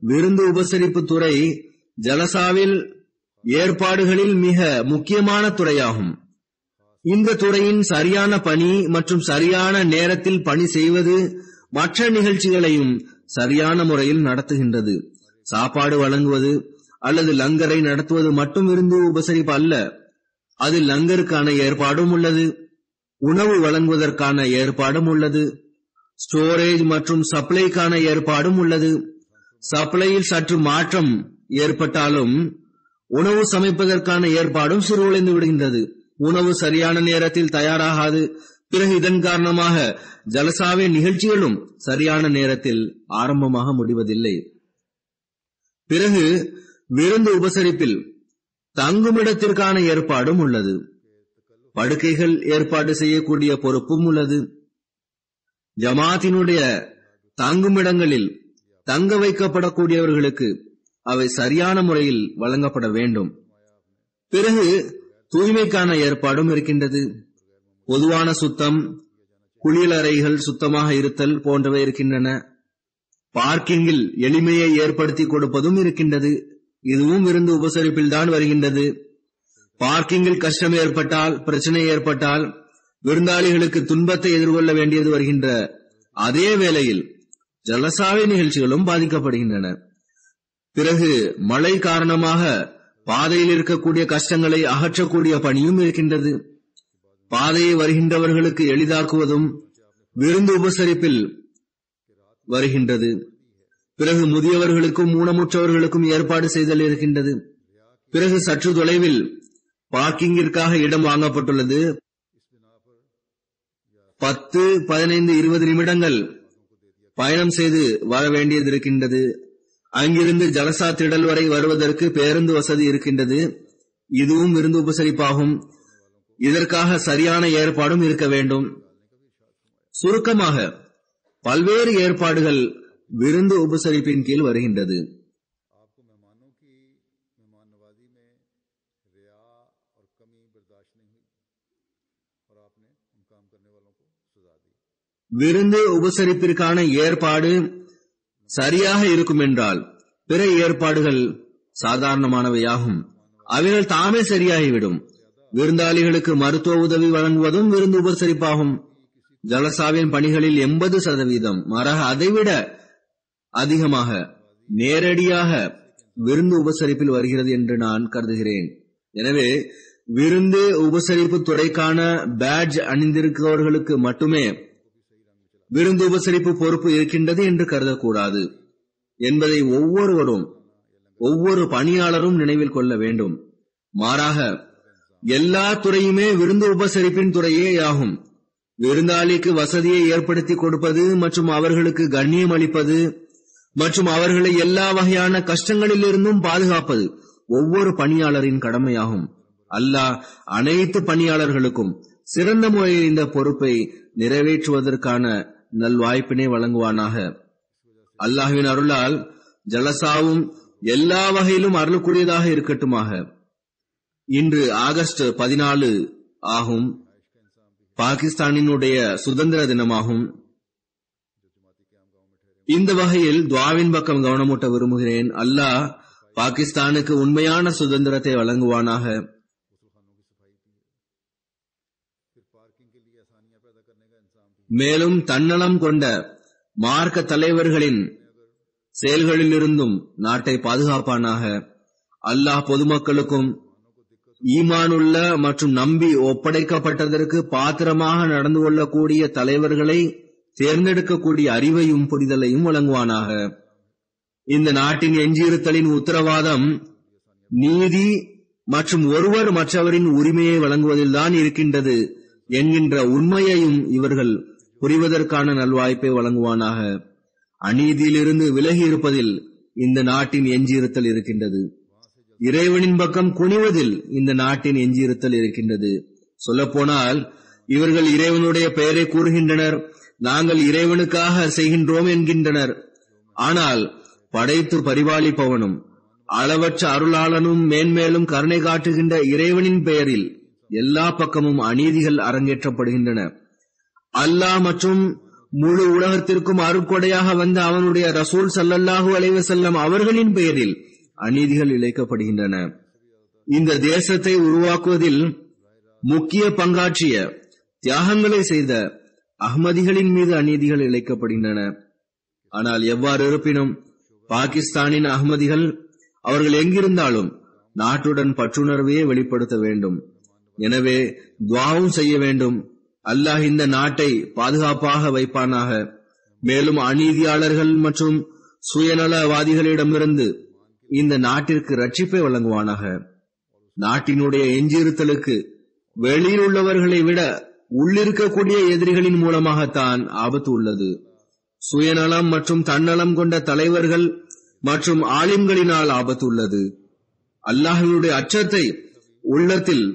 விருந்து உபசரிப்பு துறை ஜலசாவில் ஏற்பாடுகளில் மிக முக்கியமான துறையாகும். இந்த துறையின் சரியான பணி மற்றும் சரியான நேரத்தில் பணி செய்வது மற்ற நிகழ்ச்சிகளையும் சரியான முறையில் நடத்துகின்றது. சாப்பாடு வழங்குவது அல்லது லங்கரை நடத்துவது மட்டும் விருந்து உபசரிப்பு அல்ல. அதில் லங்கருக்கான ஏற்பாடும் உள்ளது, உணவு வழங்குவதற்கான ஏற்பாடும் உள்ளது, ஸ்டோரேஜ் மற்றும் சப்ளைக்கான ஏற்பாடும் உள்ளது. சப்ளையில் சற்று மாற்றம் ஏற்பட்டாலும் உணவு சமைப்பதற்கான ஏற்பாடும் சிறுகுலைந்து விடுகின்றது. உணவு சரியான நேரத்தில் தயாராகாது. பிறகு இதன் காரணமாக ஜலசாவின் நிகழ்ச்சிகளும் சரியான நேரத்தில் ஆரம்பமாக முடிவதில்லை. பிறகு விருந்து உபசரிப்பில் தங்குமிடத்திற்கான ஏற்பாடும் உள்ளது. படுக்கைகள் ஏற்பாடு செய்யக்கூடிய பொறுப்பும் உள்ளது. ஜமாத்தினுடைய தங்குமிடங்களில் தங்க வைக்கப்படக்கூடியவர்களுக்கு அவை சரியான முறையில் வழங்கப்பட வேண்டும். பிறகு தூய்மைக்கான ஏற்பாடும் இருக்கின்றது. பொதுவான சுத்தம், குளியலறைகள் சுத்தமாக இருத்தல் போன்றவை இருக்கின்றன. பார்க்கிங்கில் எளிமையை ஏற்படுத்தி கொடுப்பதும் இருக்கின்றது. இதுவும் விருந்து உபசரிப்பில் தான் வருகின்றது. பார்க்கிங்கில் கஷ்டம் ஏற்பட்டால், பிரச்சனை ஏற்பட்டால் விருந்தாளிகளுக்கு துன்பத்தை எதிர்கொள்ள வேண்டியது வருகின்ற அதே வேளையில் ஜலசாவை நிகழ்ச்சிகளும் பாதிக்கப்படுகின்றன. பிறகு மழை காரணமாக பாதையில் இருக்கக்கூடிய கஷ்டங்களை அகற்றக்கூடிய பணியும் இருக்கின்றது. பாதையை வருகின்றவர்களுக்கு எளிதாக்குவதும் விருந்து உபசரிப்பில் வருகின்றது. பிறகு முதியவர்களுக்கும் ஊனமுற்றவர்களுக்கும் ஏற்பாடு செய்தல் இருக்கின்றது. பிறகு சற்று தொலைவில் பார்க்கிங்கிற்காக இடம் வாங்கப்பட்டுள்ளது. பத்து பதினைந்து இருபது நிமிடங்கள் பயணம் செய்து வர வேண்டியது இருக்கின்றது. அங்கிருந்து ஜலசா திடல் வரை வருவதற்கு பேருந்து வசதி இருக்கின்றது. இதுவும் விருந்து உபசரிப்பாகும். இதற்காக சரியான ஏற்பாடும் இருக்க வேண்டும். சுருக்கமாக பல்வேறு ஏற்பாடுகள் விருந்து உபசரிப்பின் கீழ் வருகின்றது. விருந்து உபசரிப்பிற்கான ஏற்பாடு சரியாக இருக்கும் என்றால் பிற ஏற்பாடுகள் சாதாரணமானவையாகும். அவைகள் தாமே சரியாகிவிடும். விருந்தாளிகளுக்கு மருத்துவ உதவி வழங்குவதும் விருந்து உபசரிப்பாகும். ஜலசாவின் பணிகளில் எண்பது சதவீதம் மாறாக அதைவிட அதிகமாக நேரடியாக விருந்து உபசரிப்பில் வருகிறது என்று நான் கருதுகிறேன். எனவே விருந்து உபசரிப்பு துறைக்கான பேட்ஜ் அணிந்திருப்பவர்களுக்கு மட்டுமே விருந்து உபசரிப்பு பொறுப்பு இருக்கின்றது என்று கருதக்கூடாது என்பதை ஒவ்வொருவரும் ஒவ்வொரு பணியாளரும் நினைவில் கொள்ள வேண்டும். மாறாக எல்லா துறையுமே விருந்து உபசரிப்பின் துறையே ஆகும். விருந்தாளிக்கு வசதியை ஏற்படுத்தி கொடுப்பது மற்றும் அவர்களுக்கு கண்ணியம் அளிப்பது மற்றும் அவர்களை எல்லா வகையான கஷ்டங்களில் இருந்தும் பாதுகாப்பது ஒவ்வொரு பணியாளரின் கடமையாகும். அல்லாஹ் அனைத்து பணியாளர்களுக்கும் சிறந்த முறையில் இந்த பொறுப்பை நிறைவேற்றுவதற்கான நல்வாய்ப்பினை வழங்குவானாக. அல்லாஹ்வின் அருளால் ஜலசாவும் எல்லா வகையிலும் அருளுக்குரியதாக இருக்கட்டுமாக. இன்று ஆகஸ்ட் பதினாலு ஆகும். பாகிஸ்தானினுடைய சுதந்திர தினமாகும். இந்த வகையில் துஆவின் பக்கம் கவனமூட்ட விரும்புகிறேன். அல்லாஹ் பாகிஸ்தானுக்கு உண்மையான சுதந்திரத்தை வழங்குவானாக. மேலும் தன்னலம் கொண்ட மார்க்க தலைவர்களின் செயல்களிலிருந்தும் நாட்டை பாதுகாப்பானாக. அல்லாஹ் பொதுமக்களுக்கும் ஈமானுள்ள மற்றும் நம்பி ஒப்படைக்கப்பட்டதற்கு பாத்திரமாக நடந்து கொள்ளக்கூடிய தலைவர்களை தேர்ந்தெடுக்கக்கூடிய அறிவையும் புரிதலையும் வழங்குவானாக. இந்த நாட்டின் எஞ்சியிருத்தலின் உத்தரவாதம் நீதி மற்றும் ஒருவர் மற்றவரின் உரிமையை வழங்குவதில்தான் இருக்கின்றது என்கின்ற உண்மையையும் இவர்கள் புரிவதற்கான நல்வாய்ப்பை வழங்குவானாக. அநீதியிலிருந்து விலகி இருப்பதில் இந்த நாட்டின் எஞ்சியிருத்தல் இருக்கின்றது. இறைவனின் பக்கம் குனிவதில் இந்த நாட்டின் எஞ்சியிருத்தல் இருக்கின்றது. சொல்லப்போனால் இவர்கள் இறைவனுடைய பெயரை கூறுகின்றனர், நாங்கள் இறைவனுக்காக செய்கின்றோம் என்கின்றனர். ஆனால் படைத்து பரிபாலிப்பவனும் அளவற்ற அருளாளனும் மேன்மேலும் கருணை காட்டுகின்ற இறைவனின் பெயரில் எல்லா பக்கமும் அநீதிகள் அரங்கேற்றப்படுகின்றன. அல்லாஹ் மற்றும் முழு உலகத்திற்கும் அருட்கொடையாக வந்த அவனுடைய ரசூல் ஸல்லல்லாஹு அலைஹி வஸல்லம் அவர்களின் பெயரில் அநீதிகள் இழைக்கப்படுகின்றன. இந்த தேசத்தை உருவாக்குவதில் முக்கிய பங்காற்றிய தியாகங்களை செய்த அஹ்மதிகளின் மீது அநீதிகள் இழைக்கப்படுகின்றன. ஆனால் எவ்வாறு இருப்பினும் பாகிஸ்தானின் அஹ்மதிகள் அவர்கள் எங்கிருந்தாலும் நாட்டுடன் பற்றுணர்வையே வெளிப்படுத்த வேண்டும். எனவே துஆவும் செய்ய வேண்டும். அல்லாஹ் இந்த நாட்டை பாதுகாப்பாக வைப்பானாக. மேலும் அநீதியாளர்கள் மற்றும் சுயநலவாதிகளிடமிருந்து இந்த நாட்டிற்கு ரட்சிப்பை வழங்குவானாக. நாட்டினுடைய எஞ்சியிருத்தலுக்கு வெளியில் உள்ளவர்களை விட உள்ளிருக்கக்கூடிய எதிரிகளின் மூலமாகத்தான் ஆபத்து உள்ளது. சுயநலம் மற்றும் தன்னலம் கொண்ட தலைவர்கள் மற்றும் ஆலிம்களினால் ஆபத்து உள்ளது. அல்லாஹ்வுடைய அச்சத்தை உள்ளத்தில்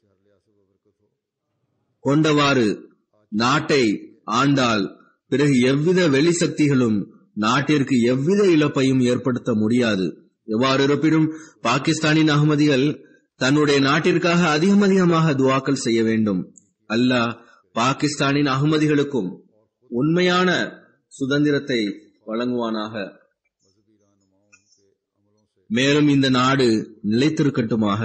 கொண்டவாறு நாட்டை ஆண்டால் பிறகு எவ்வித வெளி சக்திகளும் நாட்டிற்கு எவ்வித இழப்பையும் ஏற்படுத்த முடியாது. எவ்வாறு இருப்பினும் பாகிஸ்தானின் அஹ்மதிகள் தன்னுடைய நாட்டிற்காக அதிகம் அதிகமாக துஆக்கள் செய்ய வேண்டும். அல்லாஹ் பாகிஸ்தானின் அஹ்மதிகளுக்கும் உண்மையான சுதந்திரத்தை வழங்குவானாக. மேலும் இந்த நாடு நிலைத்திருக்கட்டுமாக.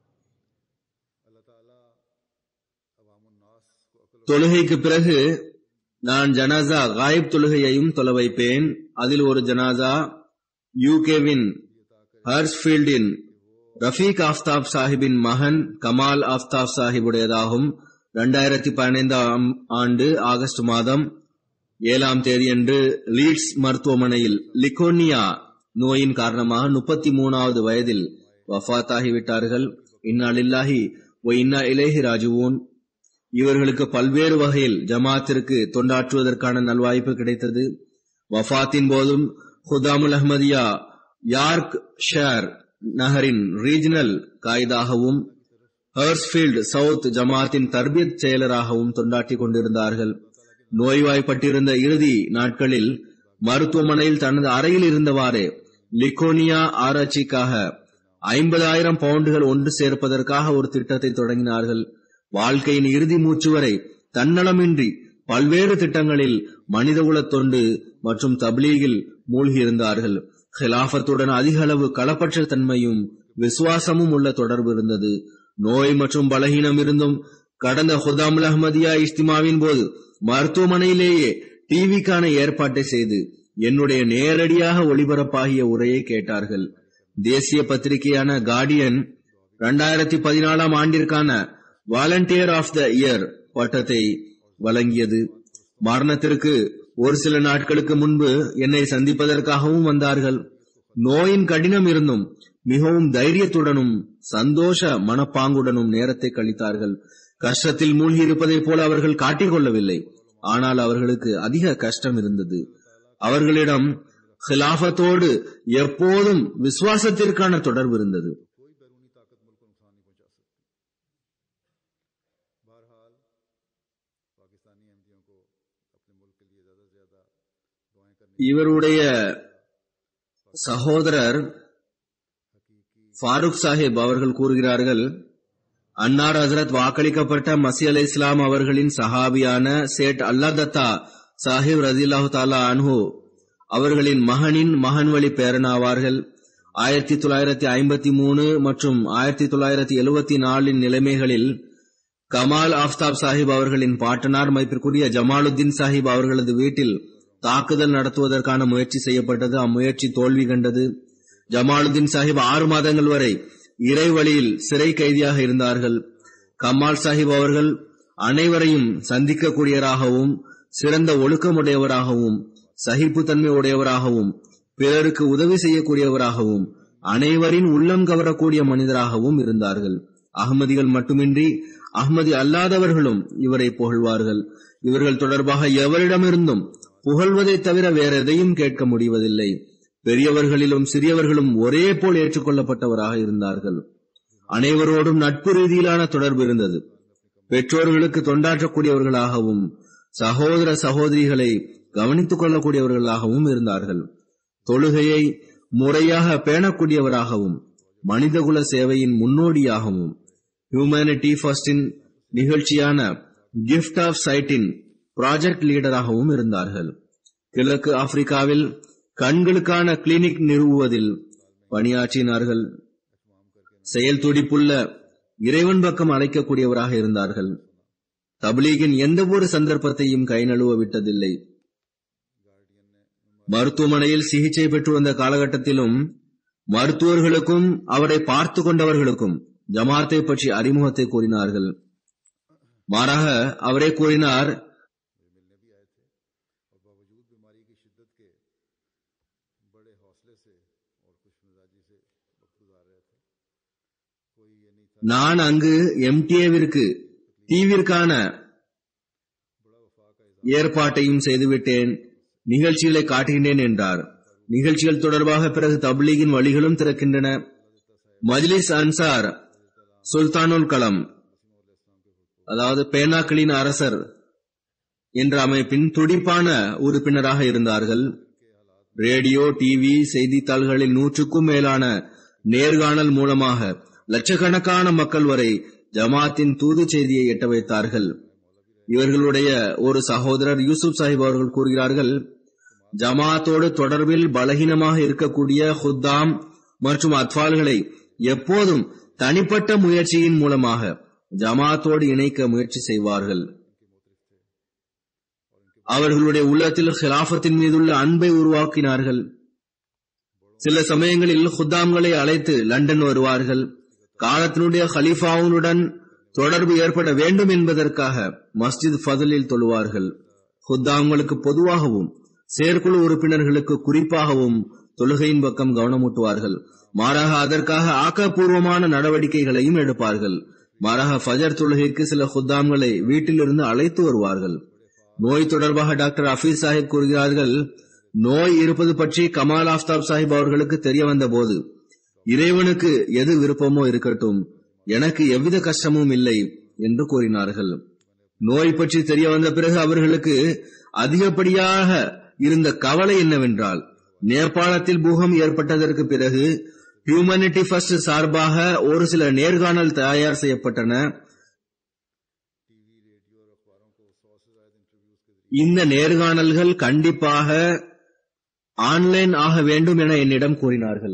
தொழுகைக்கு பிறகு நான் ஜனாசா காயிப் தொழுகையையும் தொலை வைப்பேன். அதில் ஒரு ஜனாசா யூகேவின் ஹர்ஸ்பீல்டின் ரஃபீக் ஆஃப்தாப் சாஹிபின் மகன் கமால் ஆஃப்தாப் சாஹிபுடையதாகும். இரண்டாயிரத்தி பதினைந்தாம் ஆண்டு ஆகஸ்ட் மாதம் ஏழாம் தேதியன்று லீட்ஸ் மருத்துவமனையில் லிகோனியா நோயின் காரணமாக முப்பத்தி மூணாவது வயதில் வஃபாத்தாகிவிட்டார்கள். இன்னா லில்லாஹி வ இன்னா இலைஹி ராஜிஊன். இவர்களுக்கு பல்வேறு வகையில் ஜமாத்திற்கு தொண்டாற்றுவதற்கான நல்வாய்ப்பு கிடைத்தது. வஃபாத்தின் போதும் ஹுதாமுல் அஹ்மதியா யார்க் ஷேர் நகரின் ரீஜனல் காயிதாகவும் ஹர்ஸ்பீல்ட் சவுத் ஜமாத்தின் தர்பியத் செயலராகவும் தொண்டாற்றிக் கொண்டிருந்தார்கள். நோய்வாய்ப்பட்டிருந்த இறுதி நாட்களில் மருத்துவமனையில் தனது அறையில் இருந்தவாறே லிகோனியா ஆராய்ச்சிக்காக ஐம்பதாயிரம் பவுண்டுகள் ஒன்று சேர்ப்பதற்காக ஒரு திட்டத்தை தொடங்கினார்கள். வாழ்க்கையின் இறுதி மூச்சு வரை தன்னலமின்றி பல்வேறு திட்டங்களில் மனிதகுல தொண்டு மற்றும் தப்லீகில் மூழ்கியிருந்தார்கள். ஹிலாஃபத்துடன் அதிக அளவு களப்பற்ற தன்மையும் விசுவாசமும் உள்ள தொடர்பு இருந்தது. நோய் மற்றும் பலகீனம் இருந்தும் கடந்த ஹுதாமுல் அஹ்மதியா இஸ்திமாவின் போது மருத்துவமனையிலேயே டிவிக்கான ஏற்பாட்டை செய்து என்னுடைய நேரடியாக ஒளிபரப்பாகிய உரையை கேட்டார்கள். தேசிய பத்திரிகையான கார்டியன் இரண்டாயிரத்தி பதினாலாம் ஆண்டிற்கான வாலண்டியர் ஆஃப் த இயர் பட்டத்தை வழங்கியது. மரணத்திற்கு ஒரு சில நாட்களுக்கு முன்பு என்னை சந்திப்பதற்காகவும் வந்தார்கள். நோயின் கடினம் இருந்தும் மிகவும் தைரியத்துடனும் சந்தோஷ மனப்பாங்குடனும் நேரத்தை கழித்தார்கள். கஷ்டத்தில் மூழ்கி இருப்பதைப் போல அவர்கள் காட்டிக்கொள்ளவில்லை. ஆனால் அவர்களுக்கு அதிக கஷ்டம் இருந்தது. அவர்களிடம் ஹிலாஃபத்தோடு எப்போதும் விசுவாசத்திற்கான தொடர்பு இருந்தது. இவருடைய சகோதரர் ஃபாரூக் சாஹிப் அவர்கள் கூறுகிறார்கள், அன்னார் ஹசரத் வாக்களிக்கப்பட்ட மசி அலை இஸ்லாம் அவர்களின் சஹாபியான சேட் அல்லாதத்தா சாஹிப் ரதில்லாஹு தாலா அன்ஹு அவர்களின் மகனின் மகன் வழி பேரனாவார்கள். ஆயிரத்தி தொள்ளாயிரத்தி ஐம்பத்தி மூணு மற்றும் ஆயிரத்தி தொள்ளாயிரத்தி எழுபத்தி நாலின் நிலைமைகளில் கமால் ஆஃப்தாப் சாஹிப் அவர்களின் பாட்டனார் மதிப்பிற்குரிய ஜமாலுத்தீன் சாஹிப் அவர்களது வீட்டில் தாக்குதல் நடத்துவதற்கான முயற்சி செய்யப்பட்டது. அம்முயற்சி தோல்வி கண்டது. ஜமாலுத்தீன் சாஹிப் ஆறு மாதங்கள் வரை இறை வழியில் சிறை கைதியாக இருந்தார்கள். கமால் சாஹிப் அவர்கள் அனைவரையும் சந்திக்கக்கூடியவராகவும் சிறந்த ஒழுக்கமுடையவராகவும் சகிப்புத்தன்மை உடையவராகவும் பிறருக்கு உதவி செய்யக்கூடியவராகவும் அனைவரின் உள்ளம் கவரக்கூடிய மனிதராகவும் இருந்தார்கள். அஹ்மதிகள் மட்டுமின்றி அஹ்மதி அல்லாதவர்களும் இவரை புகழ்வார்கள். இவர்கள் தொடர்பாக எவரிடமிருந்தும் புகழ்வதை தவிர வேற எதையும் கேட்க முடிவதில்லை. பெரியவர்களிலும் சிறியவர்களும் ஒரே போல் ஏற்றுக்கொள்ளப்பட்டவராக இருந்தார்கள். அனைவரோடும் நட்பு ரீதியிலான தொடர்பு இருந்தது. பெற்றோர்களுக்கு தொண்டாற்றக்கூடியவர்களாகவும் சகோதர சகோதரிகளை கவனித்துக் கொள்ளக்கூடியவர்களாகவும் இருந்தார்கள். தொழுகையை முறையாக பேணக்கூடியவராகவும் மனிதகுல சேவையின் முன்னோடியாகவும் ஹியூமனிட்டி ஃபர்ஸ்டின் நிகழ்ச்சியான கிஃப்ட் ஆஃப் சைட்டின் ப்ராஜெக்ட் லீடராகவும் இருந்தார்கள். கிழக்கு ஆப்பிரிக்காவில் கண்களுக்கான கிளினிக் நிறுவுவதில் பணியாற்றினார்கள். செயல் துடிப்புள்ள இறைவன் பக்கம் அழைக்கக்கூடியவராக இருந்தார்கள். தப்லீகின் எந்த ஒரு சந்தர்ப்பத்தையும் கை நழுவ விட்டதில்லை. மருத்துவமனையில் சிகிச்சை பெற்று வந்த காலகட்டத்திலும் மருத்துவர்களுக்கும் அவரை பார்த்து கொண்டவர்களுக்கும் ஜமாத்தை பற்றி அறிமுகத்தை கூறினார்கள். மாறாக அவரே கூறினார், நான் அங்கு எம்டிஏவிற்கு தீவிற்கான ஏற்பாட்டையும் செய்துவிட்டேன், நிகழ்ச்சிகளை காட்டுகின்றேன் என்றார். நிகழ்ச்சிகள் தொடர்பாக பிறகு தப்லீகின் வழிகளும் திறக்கின்றன. மஜ்லிஸ் அன்சார் சுல்தானுல் கலம், அதாவது பேனாக்களின் அரசர் என்ற அமைப்பின் துடிப்பான உறுப்பினராக இருந்தார்கள். ரேடியோ, டிவி, செய்தித்தாள்களில் நூற்றுக்கும் மேலான நேர்காணல் மூலமாக லட்சக்கணக்கான மக்கள் வரை ஜமாத்தின் தூது செய்தியை எட்ட வைத்தார்கள். இவர்களுடைய ஒரு சகோதரர் யூசுப் சாஹிப் அவர்கள் கூறுகிறார்கள், ஜமாத்தோடு தொடர்பில் பலகீனமாக இருக்கக்கூடிய ஹுத்தாம் மற்றும் அத்வால்களை எப்போதும் தனிப்பட்ட முயற்சியின் மூலமாக ஜமாத்தோடு இணைக்க முயற்சி செய்வார்கள். அவர்களுடைய உள்ளத்தில் ஹிலாஃபத்தின் மீதுள்ள அன்பை உருவாக்கினார்கள். சில சமயங்களில் ஹுத்தாம்களை அழைத்து லண்டன் வருவார்கள். காலத்தினுடைய ஹலீஃபாவுடன் தொடர்பு ஏற்பட வேண்டும் என்பதற்காக மஸ்ஜித் ஃபதலில் தொழுவார்கள். ஹுத்தாம்களுக்கு பொதுவாகவும் செயற்குழு உறுப்பினர்களுக்கு குறிப்பாகவும் தொழுகையின் பக்கம் கவனமூட்டுவார்கள். மாறாக அதற்காக ஆக்கப்பூர்வமான நடவடிக்கைகளையும் எடுப்பார்கள். மாறாக ஃபஜர் தொழுகைக்கு சில ஹுத்தாம்களை வீட்டிலிருந்து அழைத்து வருவார்கள். நோய் தொடர்பாக டாக்டர் ஹபீஸ் சாஹிப் கூறுகிறார்கள், நோய் இருப்பது பற்றி கமால் ஆஃப்தாப் சாஹிப் அவர்களுக்கு தெரிய வந்த போது, இறைவனுக்கு எது விருப்பமோ இருக்கட்டும், எனக்கு எவ்வித கஷ்டமும் இல்லை என்று கூறினார்கள். நோய் பற்றி தெரிய வந்த பிறகு அவர்களுக்கு அதிகப்படியாக இருந்த கவலை என்னவென்றால், நேபாளத்தில் பூகம்பம் ஏற்பட்டதற்கு பிறகு ஹியூமனிட்டி ஃபர்ஸ்ட் சார்பாக ஒரு சில நேர்காணல் தயார் செய்யப்பட்டன. இந்த நேர்காணல்கள் கண்டிப்பாக ஆன்லைன் ஆக வேண்டும் என என்னிடம் கூறினார்கள்.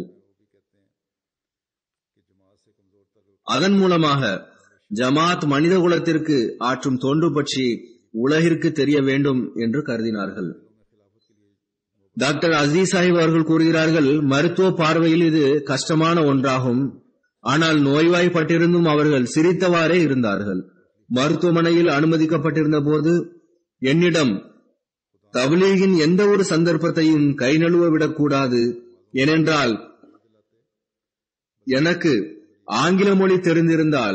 அதன் மூலமாக ஜமாத் மனித குலத்திற்கு ஆற்றும் தொண்டு பற்றி உலகிற்கு தெரிய வேண்டும் என்று கருதினார்கள். டாக்டர் அசீஸ் சாஹிப் அவர்கள் கூறுகிறார்கள், மருத்துவ பார்வையில் இது கஷ்டமான ஒன்றாகும். ஆனால் நோய்வாய்ப்பட்டிருந்தும் அவர்கள் சிரித்தவாறே இருந்தார்கள். மருத்துவமனையில் அனுமதிக்கப்பட்டிருந்த போது என்னிடம் தப்லீகின் எந்த ஒரு சந்தர்ப்பத்தையும் கை நழுவ விடக்கூடாது, ஏனென்றால் எனக்கு ஆங்கில மொழி தெரிந்திருந்தால்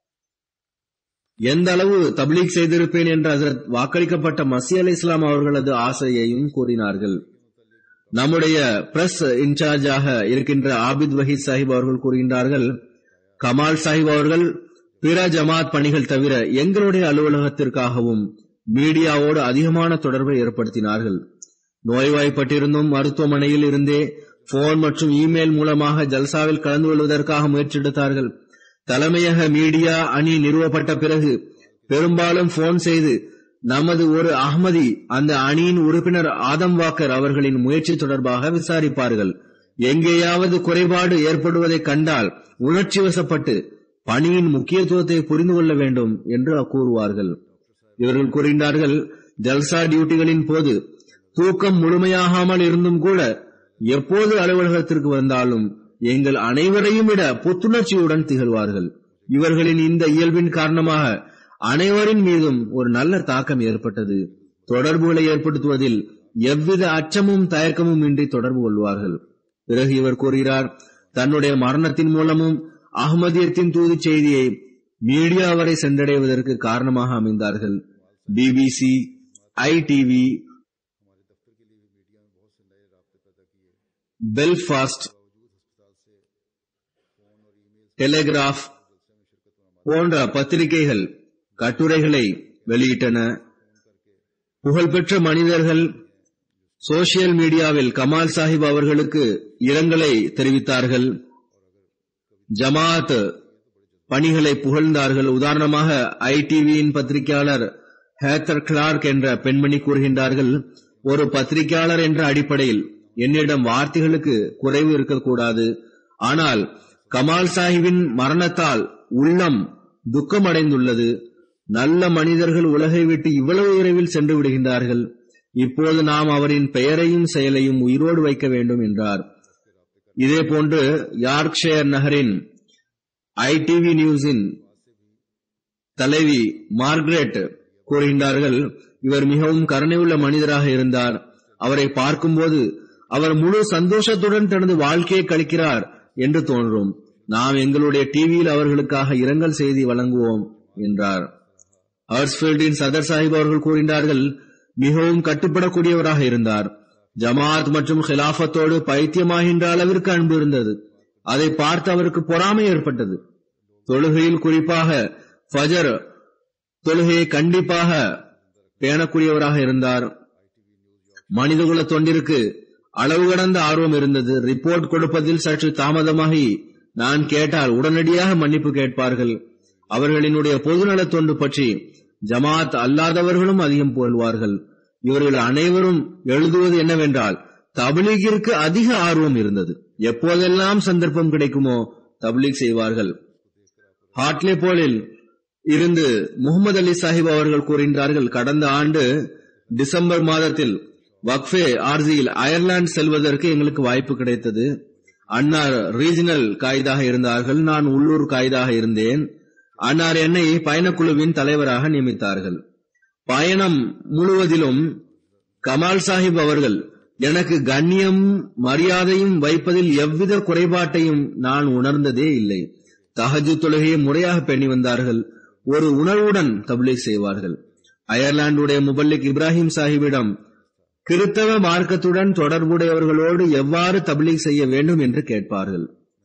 எந்த அளவு தப்லீக் செய்திருப்பேன் என்று ஹஜ்ரத் வாக்களிக்கப்பட்ட மசி அலை இஸ்லாம் அவர்களது ஆசையையும் கூறினார்கள். நம்முடைய பிரஸ் இன்சார்ஜாக இருக்கின்ற ஆபித் வஹீத் சாஹிப் அவர்கள் கூறுகின்றார்கள், கமால் சாஹிப் அவர்கள் பிற ஜமாத் பணிகள் தவிர எங்களுடைய அலுவலகத்திற்காகவும் மீடியாவோடு அதிகமான தொடர்பை ஏற்படுத்தினார்கள். நோய்வாய்ப்பட்டிருந்தும் மருத்துவமனையில் இருந்தே போன் மற்றும் இமெயில் மூலமாக ஜல்சாவில் கலந்து கொள்வதற்காக முயற்சி எடுத்தார்கள். தலைமையக மீடியா அணி நிறுவப்பட்ட பிறகு பெரும்பாலும் போன் செய்து நமது ஒரு அஹ்மதி அந்த அணியின் உறுப்பினர் ஆதம் வாக்கர் அவர்களின் முயற்சி தொடர்பாக விசாரிப்பார்கள். எங்கேயாவது குறைபாடு ஏற்படுவதை கண்டால் உணர்ச்சி வசப்பட்டு பணியின் முக்கியத்துவத்தை புரிந்து கொள்ள வேண்டும் என்று கூறுவார்கள். இவர்கள் கூறுகின்றார்கள், ஜல்சா டியூட்டிகளின் போது தூக்கம் முழுமையாகாமல் இருந்தும் கூட எப்போது அலுவலகத்திற்கு வந்தாலும் எங்கள் அனைவரையும் விட புத்துணர்ச்சியுடன் திகழ்வார்கள். இவர்களின் இந்த இயல்பின் காரணமாக அனைவரின் மீதும் ஒரு நல்ல தாக்கம் ஏற்பட்டது. தொடர்புகளை ஏற்படுத்துவதில் எவ்வித அச்சமும் தயக்கமும் இன்றி தொடர்பு கொள்வார்கள். பிறகு இவர் கூறுகிறார், தன்னுடைய மரணத்தின் மூலமும் அஹ்மதியத்தின் தூது செய்தியை மீடியா வரை சென்றடைவதற்கு காரணமாக அமைந்தார்கள். பிபிசி, ஐடிவி, பெல்ஃபாஸ்ட், டெலிகிராஃப் போன்ற பத்திரிகைகள் கட்டுரைகளை வெளியிட்டன. புகழ்பெற்ற மனிதர்கள் சோசியல் மீடியாவில் கமால் சாஹிப் அவர்களுக்கு இரங்கலை தெரிவித்தார்கள். ஜமாத் பணிகளை புகழ்ந்தார்கள். உதாரணமாக ஐடிவியின் பத்திரிகையாளர் ஹேத்தர் கிளார்க் என்ற பெண்மணி கூறுகின்றார்கள், ஒரு பத்திரிகையாளர் என்ற அடிப்படையில் என்னிடம் வார்த்தைகளுக்கு குறைவு இருக்கக்கூடாது. ஆனால் கமால் சாஹிபின் மரணத்தால் உள்ளம் துக்கமடைந்துள்ளது. நல்ல மனிதர்கள் உலகை விட்டு இவ்வளவு விரைவில் சென்று விடுகின்றார்கள். இப்போது நாம் அவரின் பெயரையும் செயலையும் உயிரோடு வைக்க வேண்டும் என்றார். இதே போன்று யார்க்ஷயர் நகரின் ஐடிவி நியூஸின் தலைவி மார்கரெட் கூறுகின்றார்கள், இவர் மிகவும் கருணையுள்ள மனிதராக இருந்தார். அவரை பார்க்கும்போது அவர் முழு சந்தோஷத்துடன் தனது வாழ்க்கையை கழிக்கிறார் என்று தோன்றும். நாம் எங்களுடைய டிவியில் அவர்களுக்காக இரங்கல் செய்தி வழங்குவோம் என்றார். ஹர்ஸ்பீல்டின் சதர் சாஹிப் அவர்கள் கூறுகின்றார்கள், மிகவும் கட்டுப்படக்கூடியவராக இருந்தார். ஜமாத் மற்றும் ஹிலாஃபத்தோடு பைத்தியமாகின்ற அளவிற்கு அன்பு இருந்தது. அதை பார்த்து அவருக்கு பொறாமை ஏற்பட்டது. தொழுகையில் குறிப்பாக ஃபஜர் தொழுகையை கண்டிப்பாக பேணக்கூடியவராக இருந்தார். மனிதகுல தொண்டிற்கு அளவு கடந்த ஆர்வம் இருந்தது. ரிப்போர்ட் கொடுப்பதில் சற்று தாமதமாகி நான் கேட்டால் உடனடியாக மன்னிப்பு கேட்பார்கள். அவர்களினுடைய பொதுநல தொண்டு பற்றி ஜமாத் அல்லாதவர்களும் அதிகம் புகழ்வார்கள். இவர்கள் அனைவரும் எழுதுவது என்னவென்றால், தப்லீகிற்கு அதிக ஆர்வம் இருந்தது. எப்போதெல்லாம் சந்தர்ப்பம் கிடைக்குமோ தப்லீக் செய்வார்கள். ஹாட்லே போலில் இருந்து முகமது அலி சாஹிப் அவர்கள் கூறுகின்றார்கள், கடந்த ஆண்டு டிசம்பர் மாதத்தில் வக்ஃபே ஆர்சியில் அயர்லாந்து செல்வதற்கு எங்களுக்கு வாய்ப்பு கிடைத்தது. அன்னார் ரீஜனல் காயிதாக இருந்தார்கள், நான் உள்ளூர் காயிதாக இருந்தேன். அன்னார் என்னை பயணக்குழுவின் தலைவராக நியமித்தார்கள். பயணம் முழுவதிலும் கமால் சாஹிப் அவர்கள் எனக்கு கண்ணியம் மரியாதையும் வைப்பதில் எவ்வித குறைபாட்டையும் நான் உணர்ந்ததே இல்லை. தஹஜ்ஜுத் தொழுகையை முறையாக பேணி வந்தார்கள். ஒரு உணர்வுடன் தப்லீக் செய்வார்கள். அயர்லாந்துடைய முபல்லிக் இப்ராஹிம் சாஹிபிடம் கிறித்தவ மார்க்கத்துடன் தொடர்புடையவர்களோடு எவ்வாறு தப்லீக் செய்ய வேண்டும் என்று கேட்பார்கள்.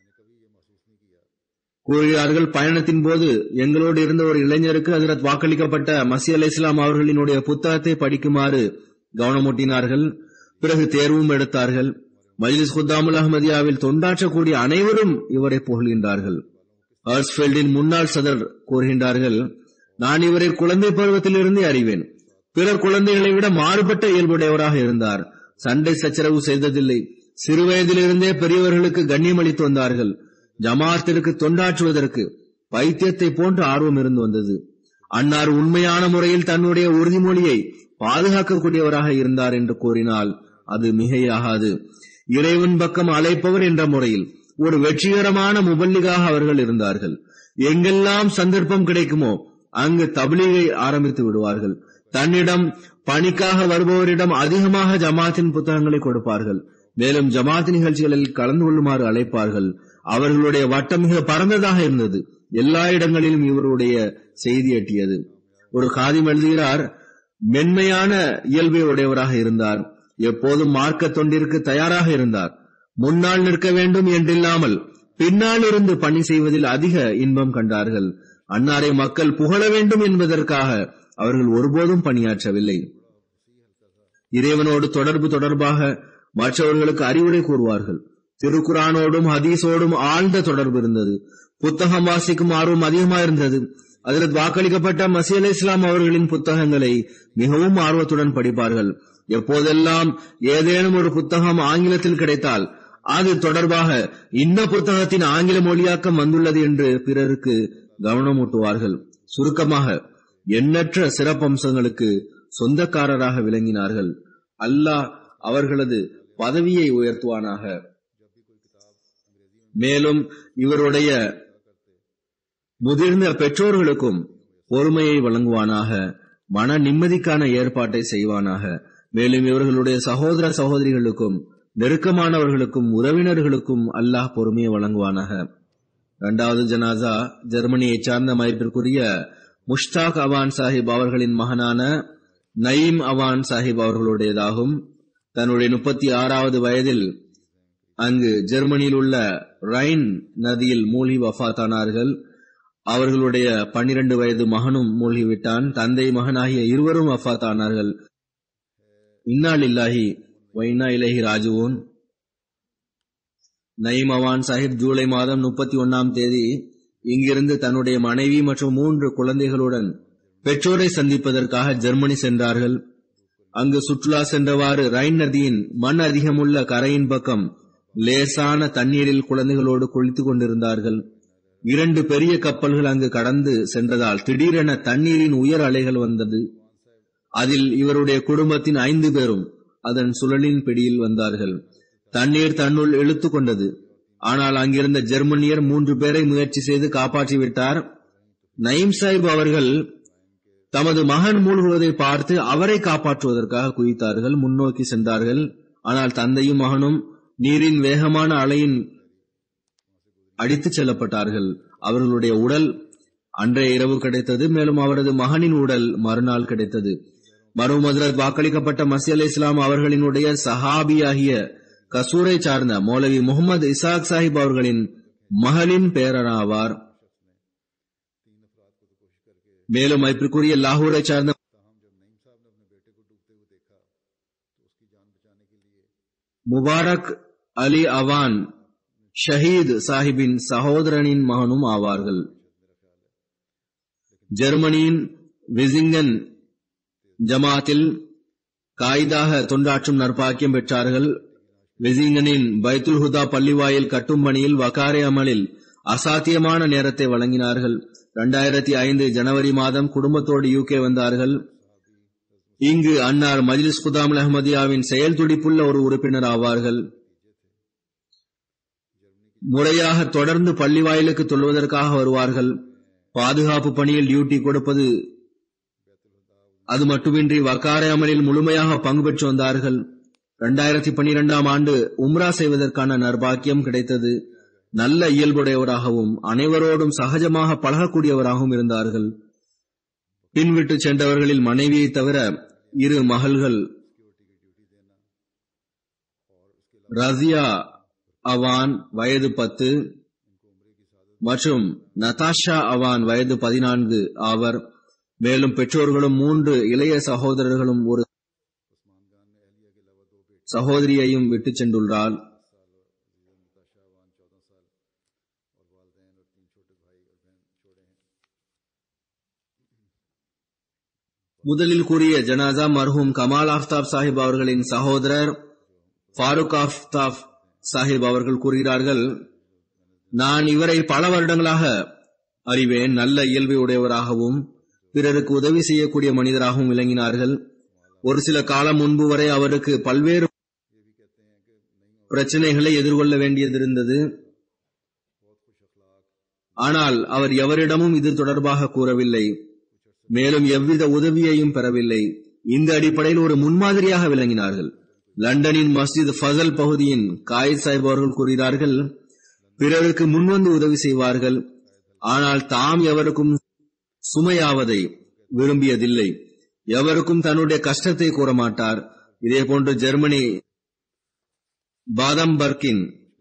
கூறுகிறார்கள், பயணத்தின் போது எங்களோடு இருந்த ஒரு இளைஞருக்கு ஹஜ்ரத் வாக்களிக்கப்பட்ட மஸீஹ் அலைஹிஸ்ஸலாம் அவர்களினுடைய புத்தகத்தை படிக்குமாறு கவனமூட்டினார்கள். பிறகு தேர்வும் எடுத்தார்கள். மஜ்லிஸ் குத்தாமுல் அஹ்மதியாவில் தொண்டாற்றக்கூடிய அனைவரும் இவரை புகழ்கின்றார்கள். ஹர்ஸ்பீல்டின் முன்னாள் சதர் கூறுகின்றார்கள், நான் இவரை குழந்தை பருவத்திலிருந்தே அறிவேன். பிறர் குழந்தைகளை விட மாறுபட்ட இயல்புடையவராக இருந்தார். சண்டை சச்சரவு செய்ததில்லை. சிறுவயதிலிருந்தே பெரியவர்களுக்கு கண்ணியம் அளித்து வந்தார்கள். ஜமாத்திற்கு தொண்டாற்றுவதற்கு பைத்தியத்தை போன்ற ஆர்வம் இருந்து வந்தது. அன்னார் உண்மையான முறையில் தன்னுடைய உறுதிமொழியை பாதுகாக்கக்கூடியவராக இருந்தார் என்று கூறினால் அது மிகையாகாது. இறைவன் பக்கம் அழைப்பவர் என்ற முறையில் ஒரு வெற்றிகரமான முபல்லிகாக அவர்கள் இருந்தார்கள். எங்கெல்லாம் சந்தர்ப்பம் கிடைக்குமோ அங்கு தப்லீகை ஆரம்பித்து விடுவார்கள். தன்னிடம் பணிக்காக வருபவரிடம் அதிகமாக ஜமாத்தின் புத்தகங்களை கொடுப்பார்கள். மேலும் ஜமாத் நிகழ்ச்சிகளில் கலந்து கொள்ளுமாறு அழைப்பார்கள். அவர்களுடைய வட்டம் மிக பரந்ததாக இருந்தது. எல்லா இடங்களிலும் இவருடைய செய்தி எட்டியது. ஒரு காதிம் எழுதுகிறார், மென்மையான இயல்பை உடையவராக இருந்தார். எப்போதும் மார்க்க தொண்டிற்கு தயாராக இருந்தார். முன்னால் நிற்க வேண்டும் என்றில்லாமல் பின்னால் இருந்து பணி செய்வதில் அதிக இன்பம் கண்டார்கள். அன்னாரை மக்கள் புகழ வேண்டும் என்பதற்காக அவர்கள் ஒருபோதும் பணியாற்றவில்லை. இறைவனோடு தொடர்பு தொடர்பாக மற்றவர்களுக்கு அறிவுரை கூறுவார்கள். திருக்குரானோடும் ஹதீஸோடும் ஆழ்ந்த தொடர்பு இருந்தது. புத்தகம் வாசிக்கும் ஆர்வம் அதிகமாக இருந்தது. அதில் வாக்களிக்கப்பட்ட மஸீஹ் அலைஹிஸ்ஸலாம் அவர்களின் புத்தகங்களை மிகவும் ஆர்வத்துடன் படிப்பார்கள். எப்போதெல்லாம் ஏதேனும் ஒரு புத்தகம் ஆங்கிலத்தில் கிடைத்தால் அது தொடர்பாக இந்த புத்தகத்தின் ஆங்கில மொழியாக்கம் வந்துள்ளது என்று பிறருக்கு கவனமூட்டுவார்கள். சுருக்கமாக எண்ணற்ற சிறப்பம்சங்களுக்கு சொந்தக்காரராக விளங்கினார்கள். அல்லாஹ் அவர்களது பதவியை உயர்த்துவானாக. மேலும் இவருடைய முதிர்ந்த பெற்றோர்களுக்கும் பொறுமையை வழங்குவானாக. மன நிம்மதிக்கான ஏற்பாட்டை செய்வானாக. மேலும் இவர்களுடைய சகோதர சகோதரிகளுக்கும் நெருக்கமானவர்களுக்கும் உறவினர்களுக்கும் அல்லாஹ் பொறுமையை வழங்குவானாக. இரண்டாவது ஜனாசா ஜெர்மனியைச் சார்ந்த மதிப்பிற்குரிய முஷ்தாக் அவான் சாஹிப் அவர்களின் மகனான நயீம் அவான் சாஹிப் அவர்களுடையதாகும். தன்னுடைய முப்பத்தி ஆறாவது வயதில் அங்கு ஜெர்மனியில் உள்ள ரைன் நதியில் மூழ்கி வஃபாத்தானார்கள். அவர்களுடைய பன்னிரண்டு வயது மகனும் மூழ்கிவிட்டான். தந்தை மகனாகிய இருவரும் வஃபாத்தானார்கள். இன்னா லில்லாஹி வ இன்னா இலைஹி ராஜிஊன். நயீம் அவான் சாஹிப் ஜூலை மாதம் முப்பத்தி ஒன்னாம் தேதி இங்கிருந்து தன்னுடைய மனைவி மற்றும் மூன்று குழந்தைகளுடன் பெற்றோரை சந்திப்பதற்காக ஜெர்மனி சென்றார்கள். அங்கு சுற்றுலா சென்றவாறு ரைன் நதியின் மண் அதிகமுள்ள கரையின் பக்கம் லேசான தண்ணீரில் குழந்தைகளோடு குளித்துக் கொண்டிருந்தார்கள். இரண்டு பெரிய கப்பல்கள் அங்கு கடந்து சென்றதால் திடீரென தண்ணீரின் உயர் அலைகள் வந்தது. அதில் இவருடைய குடும்பத்தின் ஐந்து பேரும் அதன் சுழலின் பிடியில் வந்தார்கள். தண்ணீர் தன்னுள் இழுத்துக் கொண்டது. ஆனால் அங்கிருந்த ஜெர்மனியர் மூன்று பேரை முயற்சி செய்து காப்பாற்றிவிட்டார். நயீம் சாஹிப் அவர்கள் தமது மகன் மூழ்குவதை பார்த்து அவரை காப்பாற்றுவதற்காக குதித்தார்கள், முன்னோக்கி சென்றார்கள். ஆனால் தந்தையும் மகனும் நீரின் வேகமான அலையின் அடித்துச் செல்லப்பட்டார்கள். அவர்களுடைய உடல் அன்றைய இரவு கிடைத்தது. மேலும் அவரது மகனின் உடல் மறுநாள் கிடைத்தது. மர்ஹூம் ஹஜ்ரத் வாக்களிக்கப்பட்ட மஸீஹ் அலைஹிஸ் ஸலாம் அவர்களினுடைய சஹாபியாகிய கசூரை சார்ந்த மௌலவி முகமது இசாக் சாஹிப் அவர்களின் மகளின் பேரனாவார். மேலும் மதிப்பிற்குரிய லாகூரை சார்ந்த முபாரக் அலி அவான் ஷஹீத் சாஹிபின் சகோதரனின் மகனும் ஆவார்கள். ஜெர்மனியின் விசிங்கன் ஜமாத்தில் காயிதாக தொண்டாற்றும் நற்பாக்கியம் பெற்றார்கள். விசிங்கனின் பைத்துல் ஹுதா பள்ளிவாயில் கட்டும் பணியில் வகாரே அமலில் அசாத்தியமான நேரத்தை வழங்கினார்கள். இரண்டாயிரத்தி ஐந்து ஜனவரி மாதம் குடும்பத்தோடு யூகே வந்தார்கள். இங்கு அன்னார் மஜ்லிஸ் குதாமுல் அஹ்மதியாவின் செயல் துடிப்புள்ள ஒரு உறுப்பினர் ஆவார்கள். முறையாக தொடர்ந்து பள்ளி வாயிலுக்கு தொழுவதற்காக வருவார்கள். பாதுகாப்பு பணியில் டியூட்டி கொடுப்பது அது மட்டுமின்றி வக்காரை அமலில் முழுமையாக பங்கு பெற்று வந்தார்கள். இரண்டாயிரத்தி பன்னிரெண்டாம் ஆண்டு உம்ரா செய்வதற்கான நற்பாக்கியம் கிடைத்தது. நல்ல இயல்புடையவராகவும் அனைவரோடும் சகஜமாக பழகக்கூடியவராகவும் இருந்தார்கள். பின்விட்டு சென்றவர்களில் மனைவியை தவிர இரு மகள்கள் ரசியா அவான் வயது பத்து மற்றும் நதாஷா அவான் வயது பதினான்கு ஆவர். மேலும் பெற்றோர்களும் மூன்று இளைய சகோதரர்களும் ஒரு சகோதரியையும் விட்டு சென்றுள்ளார். முதலில் கூறிய ஜனாசா மர்ஹூம் கமால் ஆஃப்தாப் சாஹிப் அவர்களின் சகோதரர் ஃபாரூக் ஆஃப்தாப் சாஹிப் அவர்கள் கூறுகிறார்கள், நான் இவரை பல வருடங்களாக அறிவேன். நல்ல இயல்பை உடையவராகவும் பிறருக்கு உதவி செய்யக்கூடிய மனிதராகவும் விளங்கினார்கள். ஒரு சில காலம் முன்பு வரை அவருக்கு பல்வேறு பிரச்சனைகளை எதிர்கொள்ள வேண்டியதிருந்தது. ஆனால் அவர் எவரிடமும் இது தொடர்பாக கூறவில்லை. மேலும் எவ்வித உதவியையும் பெறவில்லை. இந்த அடிப்படையில் ஒரு முன்மாதிரியாக விளங்கினார்கள். லண்டனின் மஸ்ஜித் ஃபசல் பகுதியின் காயித் சாஹிப் அவர்கள் கூறுகிறார்கள், பிறருக்கு முன்வந்து உதவி செய்வார்கள். ஆனால் தாம் எவருக்கும் சுமையாவதை விரும்பியதில்லை. எவருக்கும் தன்னுடைய கஷ்டத்தை கூற மாட்டார். இதேபோன்று ஜெர்மனி பாதம்பர்கின்